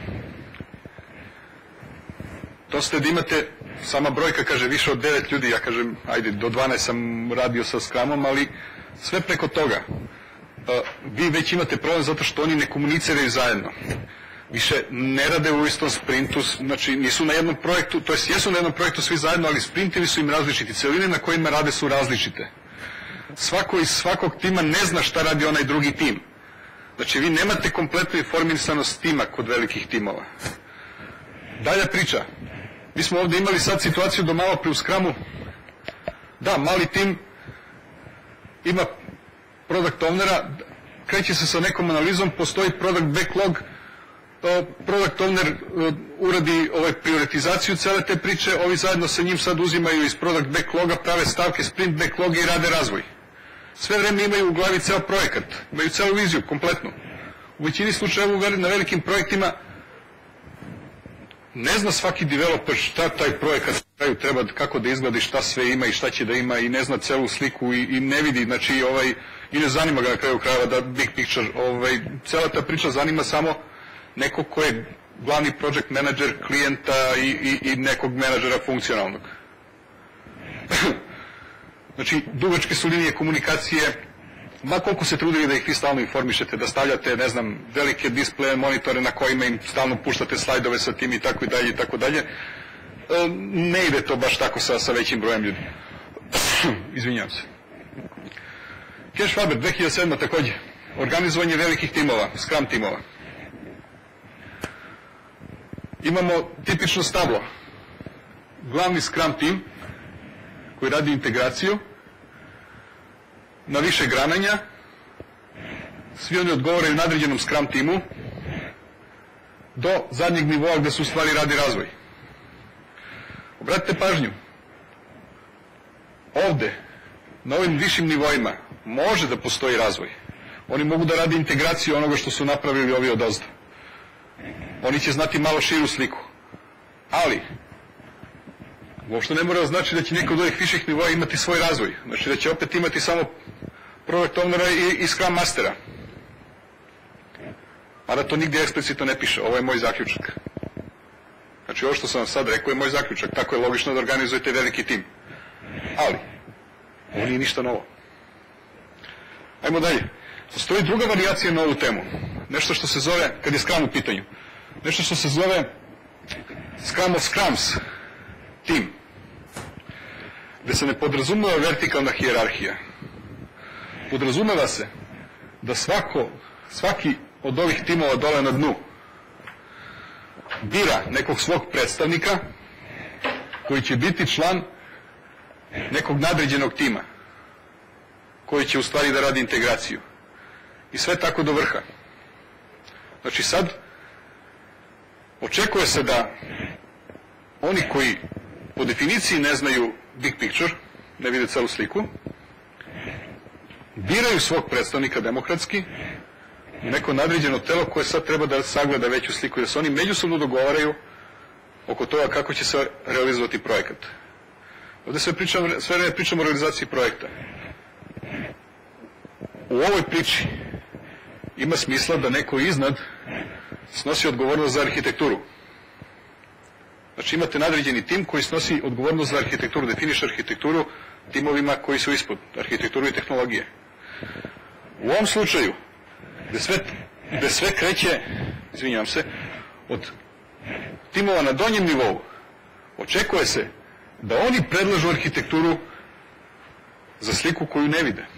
Speaker 1: to ste da imate, sama brojka kaže više od devet ljudi, ja kažem, ajde, do dvanaest sam radio sa Scrumom, ali sve preko toga. Vi već imate problem zato što oni ne komuniciraju zajedno. Više ne rade u istom sprintu, znači nisu na jednom projektu, to jest jesu na jednom projektu svi zajedno, ali sprintevi su im različiti, celine na kojima rade su različite. Svako iz svakog tima ne zna šta radi onaj drugi tim. Znači vi nemate kompletnu informisanost tima kod velikih timova. Dalja priča. Mi smo ovdje imali sad situaciju do malo pri u Scrumu. Da, mali tim ima product ownera, kreće se sa nekom analizom, postoji product backlog, product owner uradi ovaj prioritizaciju cele te priče, ovi zajedno sa njim sad uzimaju iz product backloga, prave stavke, sprint backloga i rade razvoj. Sve vreme imaju u glavi ceo projekat, imaju celu viziju, kompletnu. U većini slučajeva na velikim projektima ne zna svaki developer šta taj projekat treba, kako da izgleda i šta sve ima i šta će da ima i ne zna celu sliku i, i ne vidi, znači ovaj, i ne zanima ga na kraju krajeva da big picture, ovaj, cela ta priča zanima samo neko ko je glavni project manager klijenta i, i, i nekog menadžera funkcionalnog. Znači, dugačke su linije komunikacije, ma koliko se trudili da ih vi stalno informišete, da stavljate, ne znam, velike displeje, monitore na kojima im stalno puštate slajdove sa tim i tako i dalje i tako dalje, ne ide to baš tako sa, sa većim brojem ljudi. Izvinjavam se. Ken Schwaber, dve hiljade sedma takođe, organizovanje velikih timova, Scrum timova. Imamo tipično stablo. Glavni Scrum tim koji radi integraciju na više grananja, svi oni odgovaraju nadređenom Scrum timu do zadnjeg nivoa gde se u stvari radi razvoj. Obratite pažnju, ovde, na ovim višim nivoima, može da postoji razvoj. Oni mogu da radi integraciju onoga što su napravili ovi odozdo. Oni će znati malo širu sliku. Ali, uopšte ne mora znači da će neko od ovih viših nivoa imati svoj razvoj. Znači da će opet imati samo product ownera i, i Scrum mastera. Mada to nigdje eksplicitno ne piše. Ovo je moj zaključak. Znači ovo što sam vam sad rekao je moj zaključak. Tako je logično da organizujete veliki tim. Ali, ovo nije ništa novo. Ajmo dalje. Postoji druga varijacija na ovu temu. Nešto što se zove, kad je Scrum u pitanju, nešto što se zove Scrum of Scrums tim, gde se ne podrazumeva vertikalna hijerarhija. Podrazumeva se da svako, svaki od ovih timova dole na dnu bira nekog svog predstavnika koji će biti član nekog nadređenog tima koji će u stvari da radi integraciju. I sve tako do vrha. Znači sad očekuje se da oni koji po definiciji ne znaju big picture, ne vide celu sliku, biraju svog predstavnika demokratski u neko nadređeno telo koje sad treba da sagleda veću sliku, da se oni međusobno dogovaraju oko toga kako će se realizovati projekat. Ovdje sve, pričam, sve vreme pričamo o realizaciji projekta. U ovoj priči ima smisla da neko iznad snosi odgovornost za arhitekturu. Znači imate nadređeni tim koji snosi odgovornost za arhitekturu, definiše arhitekturu timovima koji su ispod, arhitekturu i tehnologije. U ovom slučaju, gde sve gde sve kreće, izvinjavam se, od timova na donjem nivou. Očekuje se da oni predlažu arhitekturu za sliku koju ne vide.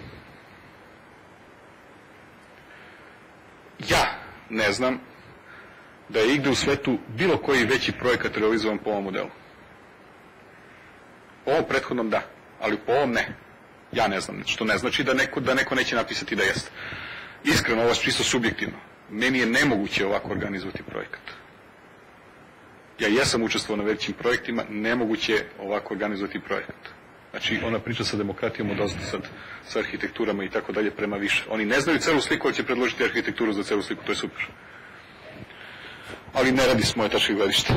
Speaker 1: Ja ne znam da je igde u svetu bilo koji veći projekat realizovan po ovom modelu. Po ovom prethodnom da, ali po ovom ne. Ja ne znam, što ne znači da neko, da neko neće napisati da jeste. Iskreno, ovo je čisto subjektivno. Meni je nemoguće ovako organizovati projekat. Ja jesam učestvovao na većim projektima, nemoguće je ovako organizovati projekat. Znači, ona priča sa demokratijom odozdo sad, sa arhitekturama i tako dalje prema više. Oni ne znaju celu sliku, ali će predložiti arhitekturu za celu sliku, to je super. Ali ne radi s moje tačke gledišta.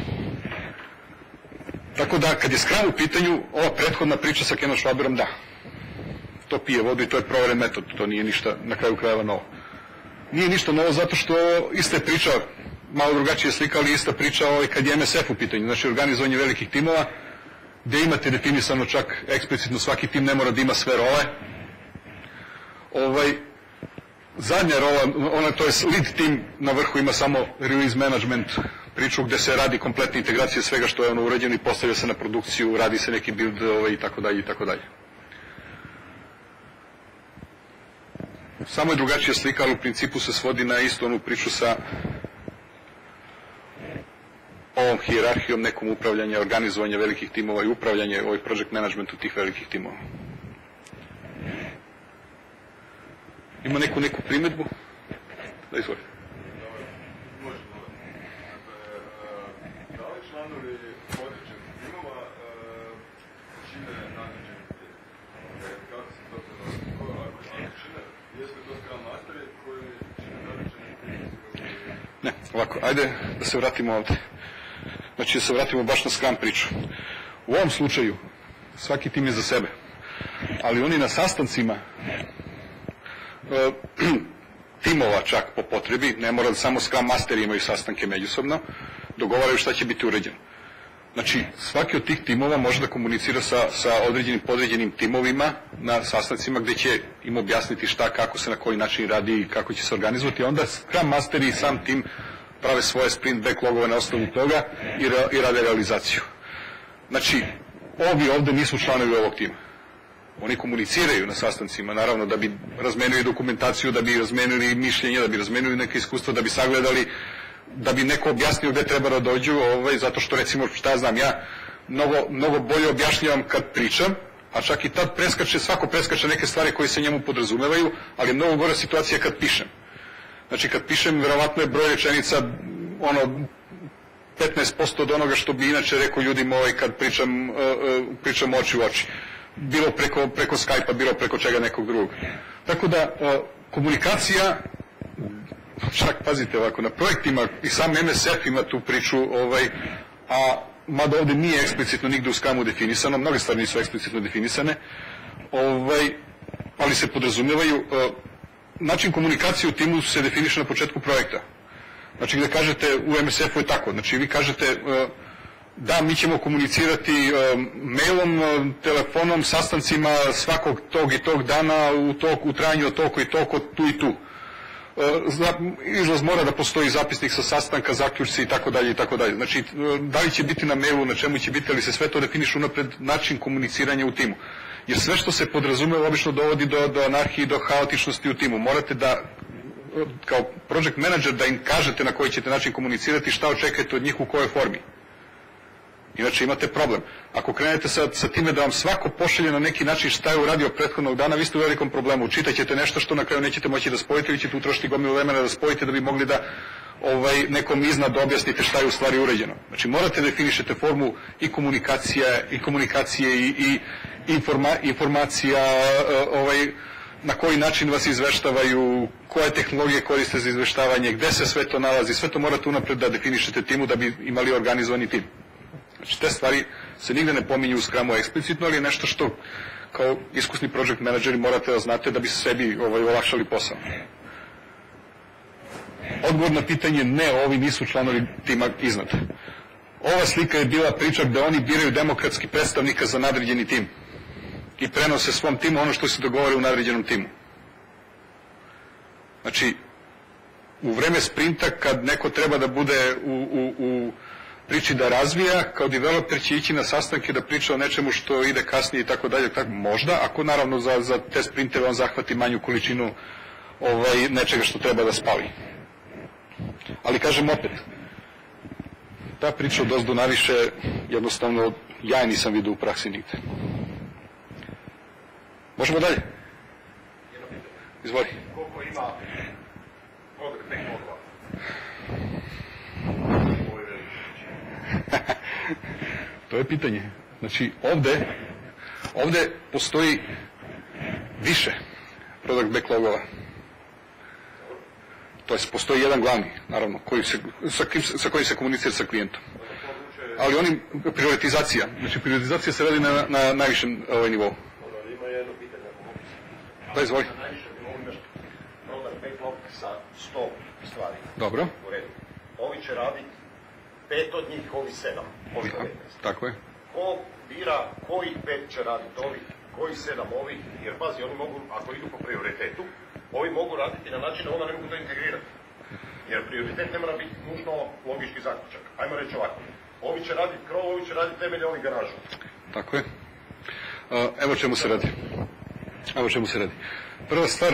Speaker 1: Tako da, kad je Scrum u pitanju, ova prethodna priča sa Kenom Schwaberom, da. To pije vodu i to je proveren metod, to nije ništa na kraju krajeva novo. Nije ništa novo zato što ista je priča, malo drugačije slika, ali ista priča ovaj, kad je M S F u pitanju, znači organizovanje velikih timova, gde imate definisano čak eksplicitno svaki tim ne mora da ima sve role. Ovaj, zadnja rola, ona to je lead tim, na vrhu ima samo release management priču gde se radi kompletna integracija svega što je ono urađeno i postavlja se na produkciju, radi se neki build ovaj, i tako dalje i tako dalje. Samo je drugačija slika, ali u principu se svodi na istu onu priču sa ovom hijerarhijom nekom upravljanja, organizovanja velikih timova i upravljanje ovaj project managementu tih velikih timova. Ima neku neku primjedbu? Da izvoli.
Speaker 4: Može, da li članovi određenih timova čine nadređeni tim? Kako se to zove? Ako čine, jesu li to Scrum Masteri koji čine nadređeni tim?
Speaker 1: Ne, ovako, ajde da se vratimo ovde. Znači da se vratimo baš na Scrum priču. U ovom slučaju svaki tim je za sebe, ali oni na sastancima e, timova čak po potrebi, ne mora da samo Scrum Masteri imaju sastanke međusobno, dogovaraju šta će biti uređeno. Znači svaki od tih timova može da komunicira sa, sa određenim podređenim timovima na sastancima gde će im objasniti šta, kako se na koji način radi i kako će se organizovati. Onda Scrum Masteri i sam tim prave svoje sprint backlogove na osnovu toga i, re, i rade realizaciju. Znači, ovi ovde nisu članovi ovog tima. Oni komuniciraju na sastancima, naravno, da bi razmenili dokumentaciju, da bi razmenili mišljenje, da bi razmenili neke iskustva, da bi sagledali, da bi neko objasnio gde treba da dođu, ovaj, zato što, recimo, šta znam, ja mnogo, mnogo bolje objašnjavam kad pričam, a čak i tad preskače, svako preskače neke stvari koje se njemu podrazumevaju, ali je mnogo gora situacija kad pišem. Znači, kad pišem, verovatno je broj rečenica, ono, petnaest posto od onoga što bi inače rekao ljudima ovaj, kad pričam, uh, uh, pričam oči u oči. Bilo preko, preko Skype-a, bilo preko čega nekog drugog. Tako da, uh, komunikacija, čak pazite ovako, na projektima i sam M S F ima tu priču, ovaj, a mada ovde nije eksplicitno nigde u Scrumu definisano, mnoge stvari nisu eksplicitno definisane, ovaj, ali se podrazumevaju, uh, način komunikacije u timu se definiše na početku projekta. Znači gde kažete, u M S F-u je tako, znači vi kažete da mi ćemo komunicirati mailom, telefonom, sastancima svakog tog i tog dana u, tog, u trajanju od toliko i toliko, tu i tu. Izlaz mora da postoji zapisnik sa sastanka, zaključci i tako dalje i tako dalje. Znači da li će biti na mailu, na čemu će biti, ali se sve to definiše unapred način komuniciranja u timu. Jer sve što se podrazume obično dovodi do, do anarhije i do haotičnosti u timu. Morate da, kao project manager, da im kažete na koji ćete način komunicirati, šta očekujete od njih u kojoj formi. Inače imate problem. Ako krenete sa, sa time da vam svako pošalje na neki način šta je uradio prethodnog dana, vi ste u velikom problemu. Čitaćete nešto što na kraju nećete moći da spojite, vi ćete utrošiti gomilu vremena da spojite da bi mogli da ovaj, nekom iznad objasnite šta je u stvari urađeno. Znači morate da definišete formu i komunikacije i komunikacije i, i informa, informacija, ovaj, na koji način vas izveštavaju, koje tehnologije koriste za izveštavanje, gde se sve to nalazi, sve to morate unapred da definišete timu da bi imali organizovani tim. Znači te stvari se nigde ne pominju u Scrumu eksplicitno, ali je nešto što kao iskusni project menadžeri morate da znate da bi sebi ovaj, olakšali posao. Odgovor na pitanje ne, ovi nisu članovi tima iznad. Ova slika je bila priča gde oni biraju demokratski predstavnika za nadređeni tim i prenose svom timu ono što se dogovore u nadređenom timu. Znači, u vreme sprinta kad neko treba da bude u, u, u priči da razvija, kao developer će ići na sastanke da priča o nečemu što ide kasnije i tako dalje, tako možda, ako naravno za, za te sprinteve on zahvati manju količinu ovaj, nečega što treba da spali. Ali kažem opet, ta priča od ozdo naviše, jednostavno, ja je nisam vidio u praksi nigde. Možemo dalje? Izvoli.
Speaker 3: Koliko ima product backlogova?
Speaker 1: To je pitanje. Znači, ovde, ovde postoji više product backlogova. To jest, postoji jedan glavni, naravno, koji se, sa, kim, sa kojim se komunicira sa klijentom. Ali oni, prioritizacija, znači prioritizacija se radi na, na najvišem ovaj, nivou.
Speaker 3: Ima jedno pitanje, ako mogu se...
Speaker 1: Da, izvoli.
Speaker 3: Na najvišem nivou imaš product backlog sa sto stvari.
Speaker 1: Dobro.
Speaker 3: U redu. Ovi će raditi pet od njih, ovi sedam, ovi devetnaest.
Speaker 1: Tako je.
Speaker 3: Ko bira koji pet će raditi ovi, koji sedam ovi, jer pazi, oni mogu, ako idu po prioritetu, ovi mogu raditi na način da onda ne mogu to integrirati. Jer prioritet ne mora biti nužno logički zaključak. Ajmo reći ovako, ovi će raditi krov, ovi će raditi temelje, ovi garažu.
Speaker 1: Tako je. Evo čemu se radi. Evo čemu se radi. Prva stvar...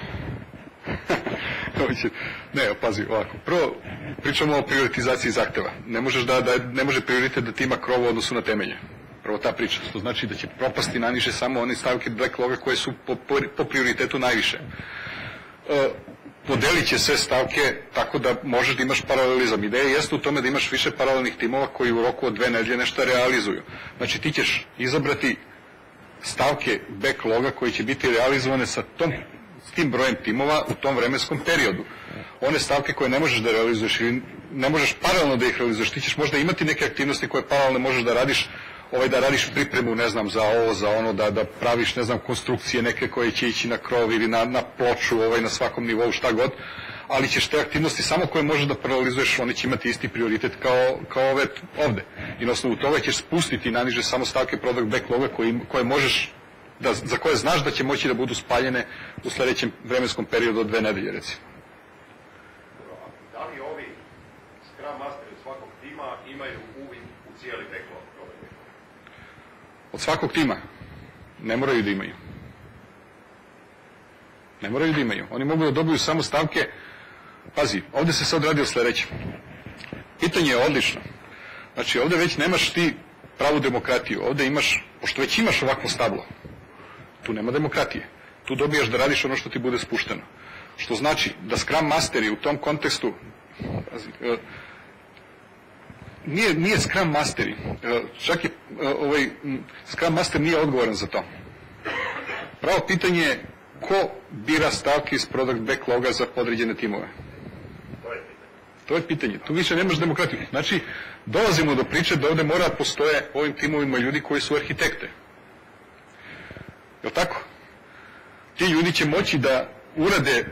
Speaker 1: ne, pazi, ovako. Prvo, pričamo o prioritizaciji zahteva. Ne možeš da, da ne može prioritet da ti ima krov u odnosu na temelje. Prvo ta priča. To znači da će propasti najniže samo one stavke backloga koje su po, po, po prioritetu najviše. E, podelit će sve stavke tako da možeš da imaš paralelizam. Ideja jeste u tome da imaš više paralelnih timova koji u roku od dve nedelje nešto realizuju. Znači ti ćeš izabrati stavke backloga koji će biti realizovane sa tom, s tim brojem timova u tom vremenskom periodu. One stavke koje ne možeš da realizuješ ili ne možeš paralelno da ih realizuješ, ti ćeš možda imati neke aktivnosti koje paralelno možeš da radiš, ovaj, da radiš pripremu, ne znam, za ovo, za ono, da, da praviš, ne znam, konstrukcije neke koje će ići na krov ili na, na ploču, ovaj, na svakom nivou, šta god, ali ćeš te aktivnosti samo koje možeš da paralizuješ, oni će imati isti prioritet kao, kao ove ovde. I na osnovu toga ćeš spustiti naniže samo stavke product backloga koje, koje možeš, da, za koje znaš da će moći da budu spaljene u sledećem vremenskom periodu od dve nedelje, recimo.
Speaker 3: Da li ovi Scrum Masteri svakog tima imaju uvid u cijeli backlog?
Speaker 1: Od svakog tima ne moraju da imaju. Ne moraju da imaju. Oni mogu da dobiju samo stavke. Pazi, ovde se sad radi o sledećem. Pitanje je odlično. Znači, ovde već nemaš ti pravu demokratiju. Ovde imaš, pošto već imaš ovakvo stablo, tu nema demokratije. Tu dobijaš da radiš ono što ti bude spušteno. Što znači da Scrum Masteri u tom kontekstu, pazi, Nije, nije Scrum Masteri, čak je ovaj, Scrum Master nije odgovoran za to. Pravo pitanje je ko bira stavke iz product backloga za podređene timove.
Speaker 3: To je pitanje.
Speaker 1: To je pitanje. Tu više nemaš demokratiju. Znači, dolazimo do priče da ovde mora postoje ovim timovima ljudi koji su arhitekte. Je li tako? Ti ljudi će moći da urade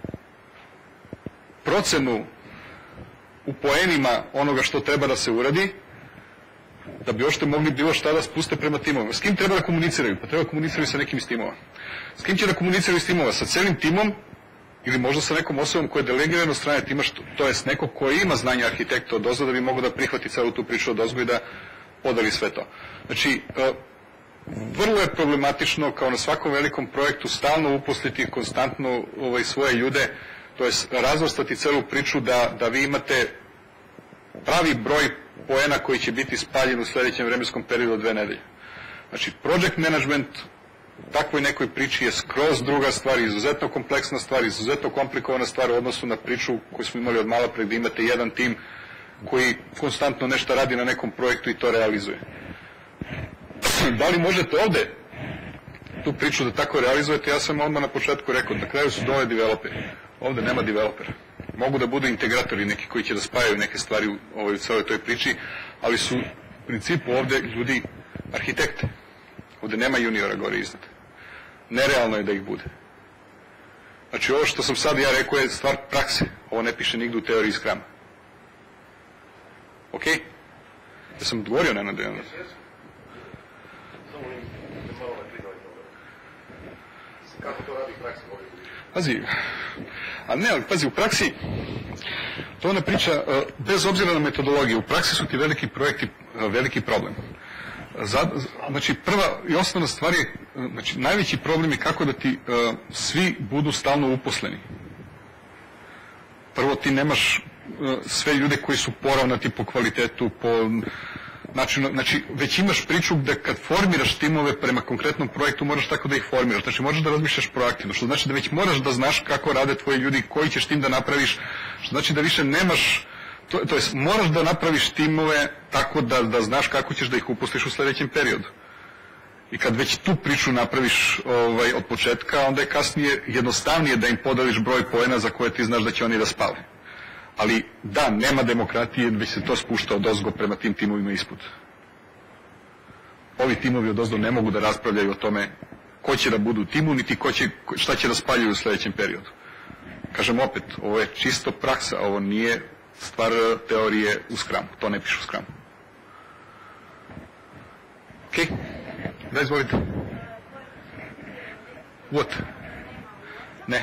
Speaker 1: procenu u poenima onoga što treba da se uradi, da bi ošte mogli bilo šta da spuste prema timovima. S kim treba da komuniciraju? Pa treba da komuniciraju sa nekim iz timova. S kim će da komuniciraju iz timova? Sa celim timom ili možda sa nekom osobom koja je delegirana od strane tima, što, to jest neko koji ima znanje arhitekta od ozgo da bi mogao da prihvati celu tu priču od ozgo i da podeli sve to. Znači, vrlo je problematično kao na svakom velikom projektu stalno uposliti konstantno ovaj, svoje ljude, to jest razvrstati celu priču da, da vi imate pravi broj poena koji će biti spaljen u sledećem vremenskom periodu od dve nedelje. Znači, project management u takvoj nekoj priči je skroz druga stvar, izuzetno kompleksna stvar, izuzetno komplikovana stvar u odnosu na priču koju smo imali od malo pre, gde imate jedan tim koji konstantno nešto radi na nekom projektu i to realizuje. Da li možete ovde tu priču da tako realizujete? Ja sam odmah na početku rekao, na kraju su dole developeri. Ovde nema developera. Mogu da budu integratori neki koji će da spajaju neke stvari u, ovoj, u celoj toj priči, ali su u principu ovde ljudi arhitekte. Ovde nema juniora gore iznad. Nerealno je da ih bude. Znači ovo što sam sad ja rekao je stvar prakse. Ovo ne piše nigde u teoriji Scruma. Ok? Ja sam odgovorio na nadojeno.
Speaker 3: Samo im malo ne prinovi toga. Kako to radi praksa?
Speaker 1: Pazi, A ne, ali pazi, u praksi, to ona priča, bez obzira na metodologiju, u praksi su ti veliki projekti veliki problem. Znači, prva i osnovna stvar je, znači, najveći problem je kako da ti svi budu stalno uposleni. Prvo, ti nemaš sve ljude koji su poravnati po kvalitetu, po načinu, znači već imaš priču da kad formiraš timove prema konkretnom projektu moraš tako da ih formiraš, znači možeš da razmišljaš proaktivno, što znači da već moraš da znaš kako rade tvoji ljudi, koji ćeš tim da napraviš, što znači da više nemaš, to, to jest moraš da napraviš timove tako da, da znaš kako ćeš da ih uposliš u sljedećem periodu. I kad već tu priču napraviš ovaj, od početka, onda je kasnije jednostavnije da im podeliš broj poena za koje ti znaš da će oni da spale. Ali da, nema demokratije, već se to spušta od ozgo prema tim timovima ispod. Ovi timovi od ozdo ne mogu da raspravljaju o tome ko će da budu u timu, niti ko će, šta će da spaljuju u sljedećem periodu. Kažem opet, ovo je čisto praksa, ovo nije stvar teorije u Scrumu, to ne piše u Scrumu. Ok, da izvolite. What? Ne.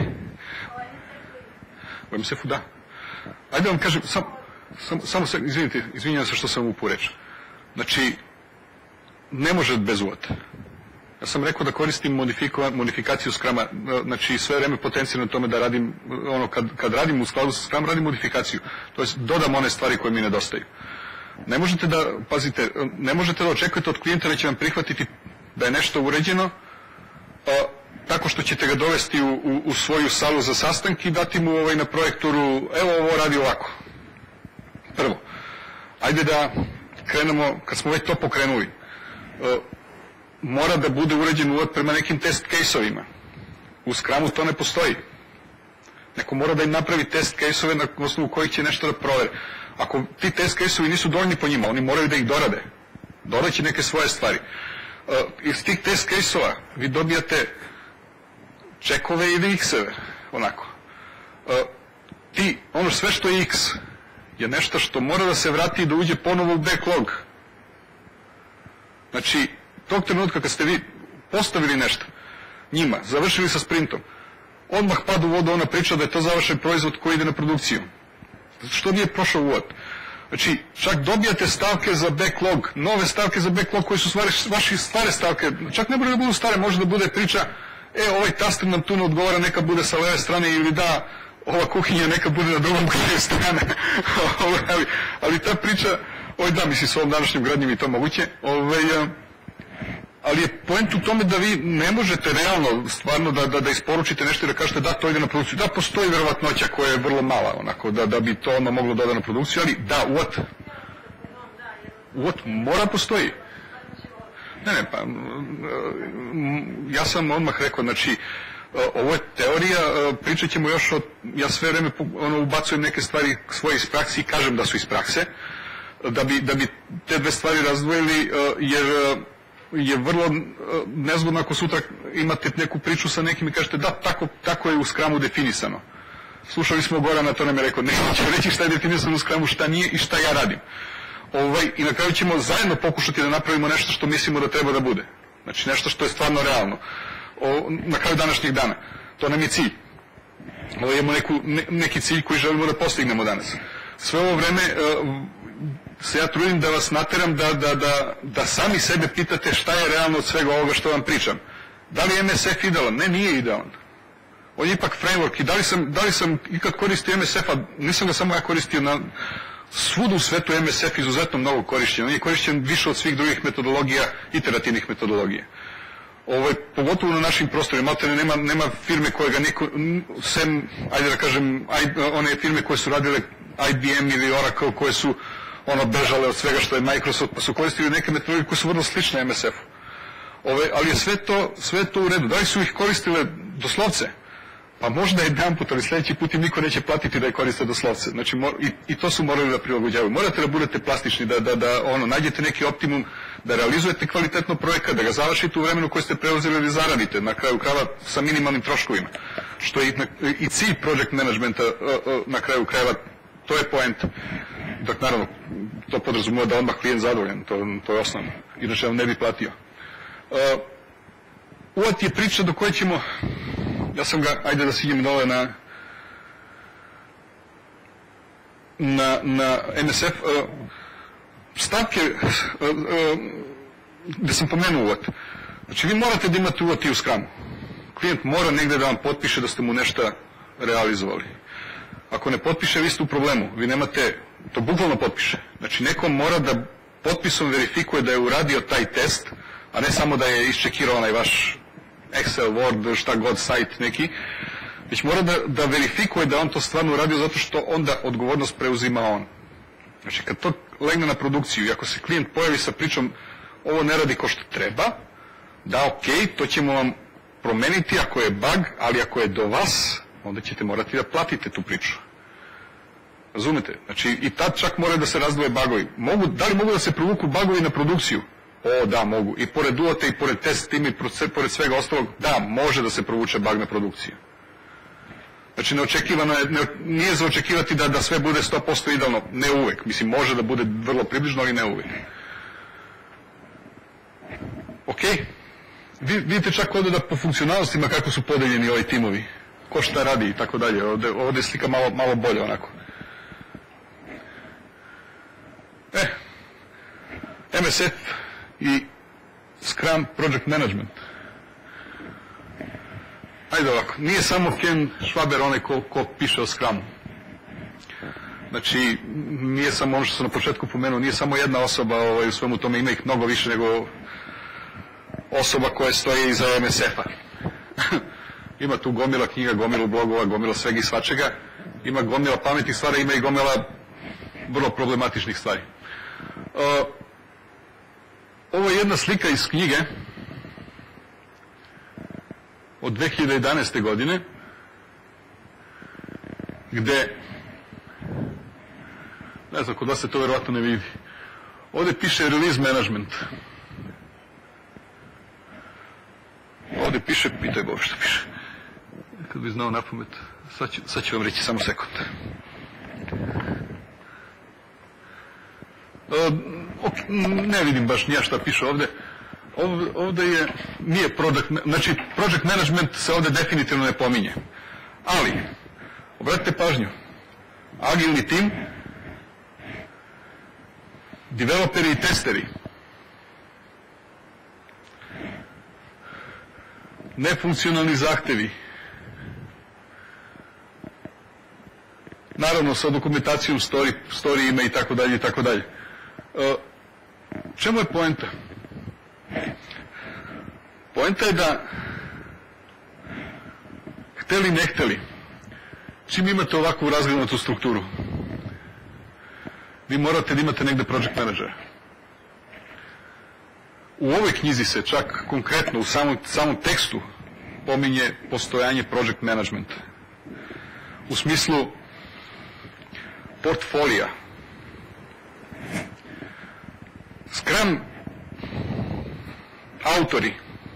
Speaker 1: U em es ef-u da. Ajde vam kažem, sam, sam, samo se, izvinite, izvinjam se što sam upu reći. Znači, ne može bez uvod. Ja sam rekao da koristim modifikaciju Scruma, znači sve vreme potencijalno tome da radim, ono, kad, kad radim u skladu sa Scrum, radim modifikaciju. To jest, dodam one stvari koje mi nedostaju. Ne možete da, pazite, ne možete da očekujete od klijenta da će vam prihvatiti da je nešto uređeno, a, tako što ćete ga dovesti u, u, u svoju salu za sastank i dati mu ovaj na projektoru, evo ovo radi ovako. Prvo, ajde da krenemo, kad smo već to pokrenuli, uh, mora da bude uređen uvod prema nekim test case-ovima. U Scrumu to ne postoji. Neko mora da im napravi test case-ove na osnovu kojih će nešto da provere. Ako ti test case-ovi nisu dovoljni po njima, oni moraju da ih dorade. Doraće neke svoje stvari. Uh, iz tih test case-ova vi dobijate čekove ili x-eve, onako. Uh, ti, ono sve što je x, je nešto što mora da se vrati i da uđe ponovo u backlog. Znači, tog trenutka kad ste vi postavili nešto njima, završili sa sprintom, odmah pada u vodu ona priča da je to završen proizvod koji ide na produkciju. Zato što nije prošao uvod. Znači, čak dobijate stavke za backlog, nove stavke za backlog koji su stvari, vaše stare stavke, čak ne bude da budu stare, može da bude priča, e, ovaj taster nam tu ne odgovara, neka bude sa leve strane, ili da, ova kuhinja neka bude na drugom strane. ali, ali ta priča, oj da, mislim, s ovom današnjim gradnjom i to moguće, ovaj, ali je point u tome da vi ne možete realno, stvarno, da, da, da isporučite nešto i da kažete da, to ide na produkciju. Da, postoji verovatnoća koja je vrlo mala, onako, da, da bi to ono moglo da ode na produkciju, ali da, what? What? Mora postoji. Ne, ne, pa, ja sam odmah rekao, znači, ovo je teorija, pričat ćemo još o, ja sve vreme ono, ubacujem neke stvari svoje iz prakse i kažem da su iz prakse, da bi, da bi te dve stvari razdvojili, jer je vrlo nezgodno ako sutra imate neku priču sa nekim i kažete da, tako, tako je u Scrumu definisano. Slušali smo Gorana, to nam je rekao, neću reći šta je definisano u Scrumu, šta nije i šta ja radim. Ovaj, i na kraju ćemo zajedno pokušati da napravimo nešto što mislimo da treba da bude. Znači nešto što je stvarno realno. O, na kraju današnjeg dana. To nam je cilj. Ovo imamo neku, ne, neki cilj koji želimo da postignemo danas. Sve ovo vreme uh, se ja trudim da vas nateram da, da, da, da sami sebe pitate šta je realno od svega ovoga što vam pričam. Da li je em es ef idealan? Ne, nije idealan. On je ipak framework i da li sam, da li sam ikad koristio em es ef-a, nisam ga samo ja koristio na... Svuda u svetu em es ef izuzetno mnogo korišćen. On je korišćen više od svih drugih metodologija, iterativnih metodologija. Ovo, pogotovo na našim prostorima, maltene nema, nema firme koje ga niko, sem, ajde da kažem, aj, one firme koje su radile I B M ili Oracle, koje su ono bežale od svega što je Microsoft, pa su koristili neke metodologije koje su vrlo slične em es ef-u. Ove, ali je sve to, sve to u redu. Da li su ih koristile doslovce? Pa možda jedan put, ali sljedeći put im niko neće platiti da je koriste doslovce. Znači, mor, i, i to su morali da prilagođavaju. Morate da budete plastični, da, da, da ono, nađete neki optimum, da realizujete kvalitetno projekat, da ga završite u vremenu koje ste preuzeli ili zaradite, na kraju krajeva sa minimalnim troškovima. Što je i, i cilj project managementa na kraju krajeva, to je point. Dok naravno, to podrazumeva da odmah klijent zadovoljan, to, to je osnovno. Inače, on ne bi platio. Uh, Uvod je priča do koje ćemo, ja sam ga, ajde da siđem dole na, na, na M S F, uh, stavke uh, uh, gdje sam pomenuo uvod. Znači vi morate da imate uvod i u Scrumu. Klijent mora negdje da vam potpiše da ste mu nešto realizovali. Ako ne potpiše, vi ste u problemu. Vi nemate, to bukvalno potpiše. Znači neko mora da potpisom verifikuje da je uradio taj test, a ne samo da je iščekirao onaj vaš Excel, Word, šta god, sajt neki, već mora da, da verifikuje da on to stvarno uradio zato što onda odgovornost preuzima on. Znači kad to legne na produkciju i ako se klijent pojavi sa pričom ovo ne radi ko što treba, da ok, to ćemo vam promeniti ako je bug, ali ako je do vas, onda ćete morati da platite tu priču. Razumete? Znači i tad čak moraju da se razdvoje bugovi. Mogu, da li mogu da se provuku bugovi na produkciju? O, da, mogu. I pored uote i pored test tima i pored svega ostalog, da, može da se provuče bug na produkciju. Znači neočekivano je, ne, nije za očekivati da, da sve bude sto posto idealno, ne uvek. Mislim, može da bude vrlo približno, ali ne uvek. Ok? Vi, vidite čak ovdje da po funkcionalnostima kako su podeljeni ovi timovi. Ko šta radi i tako dalje. Ovdje, ovdje je slika malo, malo bolje onako. E, M S F i Scrum Project Management. Ajde ovako, nije samo Ken Schwaber onaj ko, ko piše o Scrumu. Znači, nije samo ono što sam na početku pomenuo, nije samo jedna osoba ovaj, u svemu tome, ima ih mnogo više nego osoba koje stoje iza M S F-a. Ima tu gomila knjiga, gomila blogova, gomila svega i svačega. Ima gomila pametnih stvari, ima i gomila vrlo problematičnih stvari. Uh, ovo je jedna slika iz knjige od dve hiljade jedanaeste. godine gde, ne znam, kod vas se to vjerovatno ne vidi. Ovdje piše release management. Ovdje piše, pitaj Bog što piše. Kad bi znao napamet, sad ću, sad ću vam reći samo sekund. Uh, okay, ne vidim baš nija šta piše ovdje. Ovdje, ovdje je, nije product, znači project management se ovdje definitivno ne pominje. Ali, obratite pažnju, agilni tim, developeri i testeri, nefunkcionalni zahtevi, naravno sa dokumentacijom, story, storyima i tako dalje i tako dalje. Čemu je poenta? Poenta je da, hteli ne hteli, čim imate ovakvu razglednutu strukturu, vi morate da imate negde project managera. U ovoj knjizi se čak konkretno u samom, samom tekstu pominje postojanje project managementa. U smislu portfolija. Scrum autori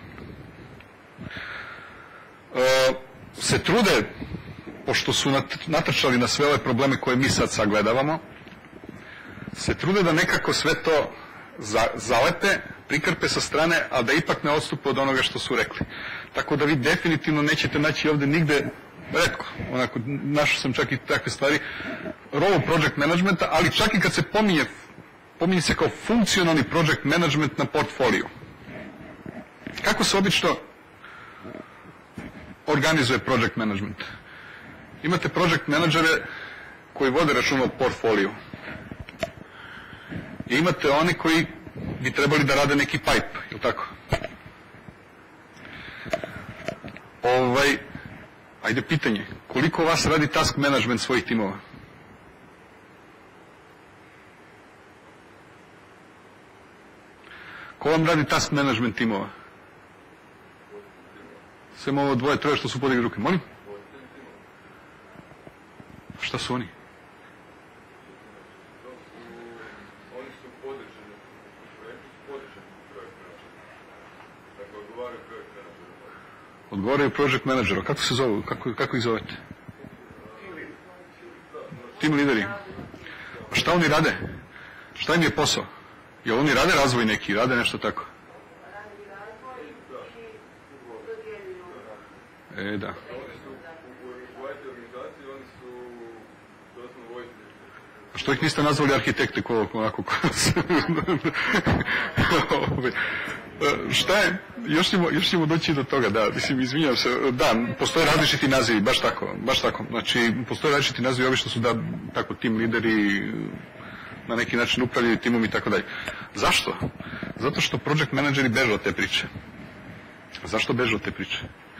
Speaker 1: uh, se trude, pošto su natrčali na sve ove probleme koje mi sad sagledavamo, se trude da nekako sve to za, zalepe, prikrpe sa strane, a da ipak ne odstupe od onoga što su rekli. Tako da vi definitivno nećete naći ovdje nigde, retko, onako, našao sam čak i takve stvari, role project managementa, ali čak i kad se pominje, pominje se kao funkcionalni project management na portfoliju. Kako se obično organizuje project management? Imate project menadžere koji vode računa o portfoliju. I imate oni koji bi trebali da rade neki pipe, je li tako? Ovaj, ajde pitanje, koliko vas radi task management svojih timova? Ko vam radi task management timova? Sve ovo dvoje, troje što su podigli ruke. Molim? Šta su oni?
Speaker 4: Oni su podređeni u projektu, su podređeni u projekt menadžera. Dakle, odgovaraju projekt menadžera.
Speaker 1: Odgovaraju project menadžera. Kako se zovu? Kako, kako ih zovete? Team lideri. A šta oni rade? Šta im je posao? Jel oni rade razvoj neki, rade nešto tako? E, da.
Speaker 4: Oni su u I T organizaciji, oni su doslovno voditelji.
Speaker 1: Što ih niste nazvali arhitekte ko, onako ko... Šta je? Još ćemo, još ćemo doći do toga, da, mislim, izvinjam se, da, postoje različiti nazivi, baš tako, baš tako. Znači, postoje različiti nazivi, ovi što su, da, tako, tim lideri na neki način upravljaju timom i tako dalje. Zašto? Zato što project menadžeri beže od te priče. Zašto beže od te priče?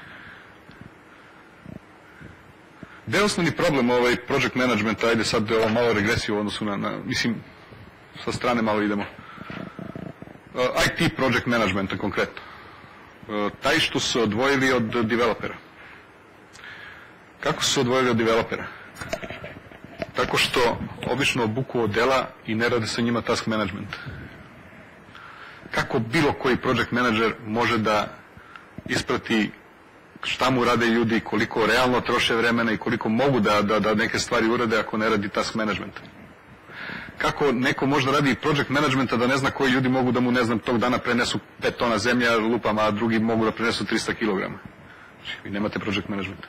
Speaker 1: Gde je osnovni problem ovaj project managementa, ajde sad ovo malo regresiju u odnosu na, na, mislim, sa strane malo idemo. Uh, I T project managementa konkretno. Uh, taj što su odvojili od developera. Kako su se odvojili od developera? Tako što obično obuku odela i ne rade sa njima task management. Kako bilo koji project manager može da isprati šta mu rade ljudi, koliko realno troše vremena i koliko mogu da, da, da neke stvari urade ako ne radi task management? Kako neko može da radi project managementa da ne zna koji ljudi mogu da mu, ne znam, tog dana prenesu pet tona zemlja lupama, a drugi mogu da prenesu trista kilograma? Znači, vi nemate project management.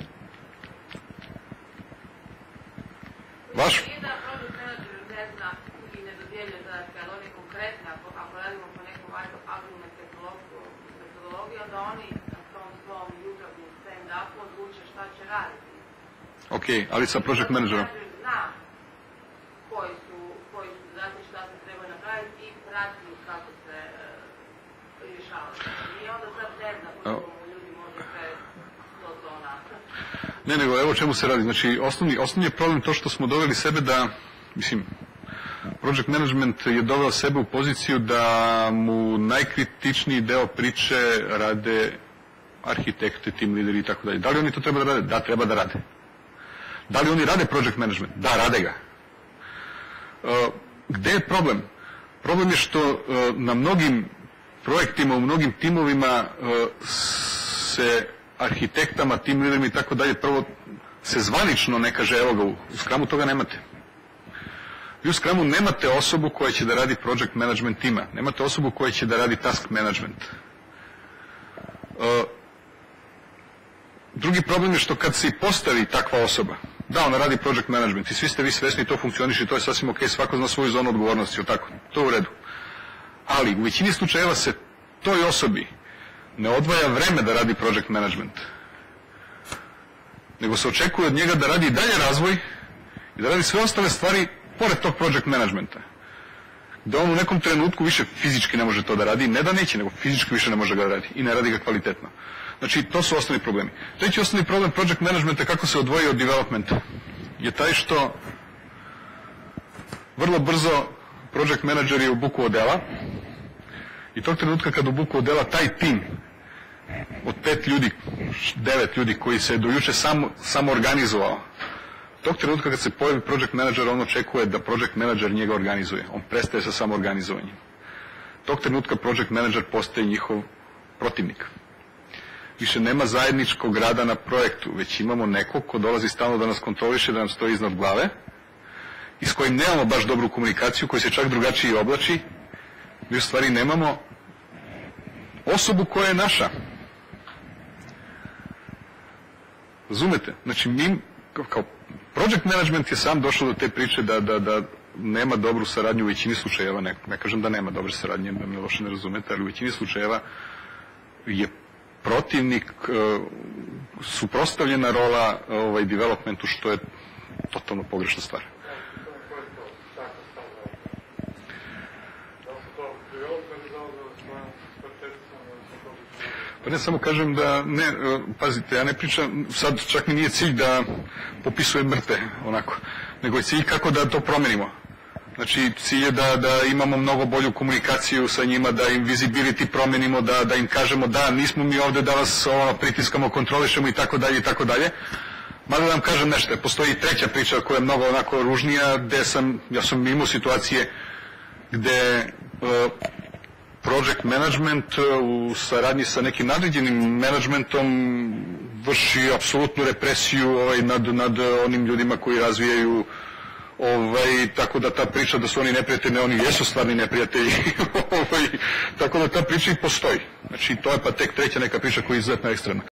Speaker 1: Vaš?
Speaker 5: Nije da project manager ne zna i ne dodjeljuje zadatke, ali oni konkretno, ako, ako radimo po nekom agilnom metodologiju, onda oni na tom svom jutarnjem stand-upu odluče šta će raditi.
Speaker 1: Ok, ali sa project managerom?
Speaker 5: Zna koji su, koji su zadatci, šta se treba napraviti i prati kako se uh, rješava. I onda sad ne zna koliko mu ljudi može sve sto tona.
Speaker 1: Ne, nego evo o čemu se radi. Znači, osnovni, osnovni je problem to što smo doveli sebe da, mislim, project management je doveo sebe u poziciju da mu najkritičniji deo priče rade arhitekte, tim lideri i tako dalje. Da li oni to treba da rade? Da, treba da rade. Da li oni rade project management? Da, rade ga. Uh, gde je problem? Problem je što uh, na mnogim projektima, u mnogim timovima uh, se arhitektama, tim liderima i tako dalje, prvo se zvanično ne kaže, evo ga, u Scrumu toga nemate. Vi u Scrumu nemate osobu koja će da radi project management tima, nemate osobu koja će da radi task management. Uh, drugi problem je što kad se postavi takva osoba, da, ona radi project management i svi ste vi svesni i to funkcioniše i to je sasvim ok, svako zna svoju zonu odgovornosti, tako, to je u redu. Ali u većini slučajeva se toj osobi ne odvaja vreme da radi project management, nego se očekuje od njega da radi i dalje razvoj i da radi sve ostale stvari pored tog project managementa. Da on u nekom trenutku više fizički ne može to da radi, ne da neće, nego fizički više ne može ga da radi i ne radi ga kvalitetno. Znači, to su osnovni problemi. Treći osnovni problem project managementa, kako se odvoji od developmenta, je taj što vrlo brzo project menadžeri obuku odela i tog trenutka kad obuku odela, taj tim od pet ljudi, devet ljudi koji se do juče samo, samo organizovao, tog trenutka kad se pojavi project manager, on očekuje da project manager njega organizuje. On prestaje sa samoorganizovanjem. Tog trenutka project manager postaje njihov protivnik. Više nema zajedničkog rada na projektu, već imamo nekog ko dolazi stalno da nas kontroliše, da nam stoji iznad glave i s kojim nemamo baš dobru komunikaciju, koji se čak drugačije oblači. Mi u stvari nemamo osobu koja je naša. Razumete? Znači, mi, kao project management je sam došao do te priče da, da, da nema dobru saradnju u većini slučajeva. Ne, ne kažem da nema dobre saradnje, da me loše ne razumete, ali u većini slučajeva je protivnik, uh, suprotstavljena rola ovaj, developmentu, što je totalno pogrešna stvar. Pa ne, samo kažem da, ne, pazite, ja ne pričam, sad čak mi nije cilj da popisujem mrtve, onako, nego je cilj kako da to promenimo. Znači, cilj je da, da imamo mnogo bolju komunikaciju sa njima, da im visibility promenimo, da, da im kažemo da nismo mi ovde da vas ovo, pritiskamo, kontrolišemo i tako dalje i tako dalje. Mada da vam kažem nešto, postoji i treća priča koja je mnogo onako ružnija, gde sam, ja sam imao situacije gde uh, project management u saradnji sa nekim nadređenim managementom vrši apsolutnu represiju ovaj, nad, nad onim ljudima koji razvijaju, ovaj, tako da ta priča da su oni neprijatelji, oni jesu stvarni neprijatelji, ovaj, tako da ta priča i postoji. Znači to je pa tek treća neka priča koja je izuzetno ekstremna.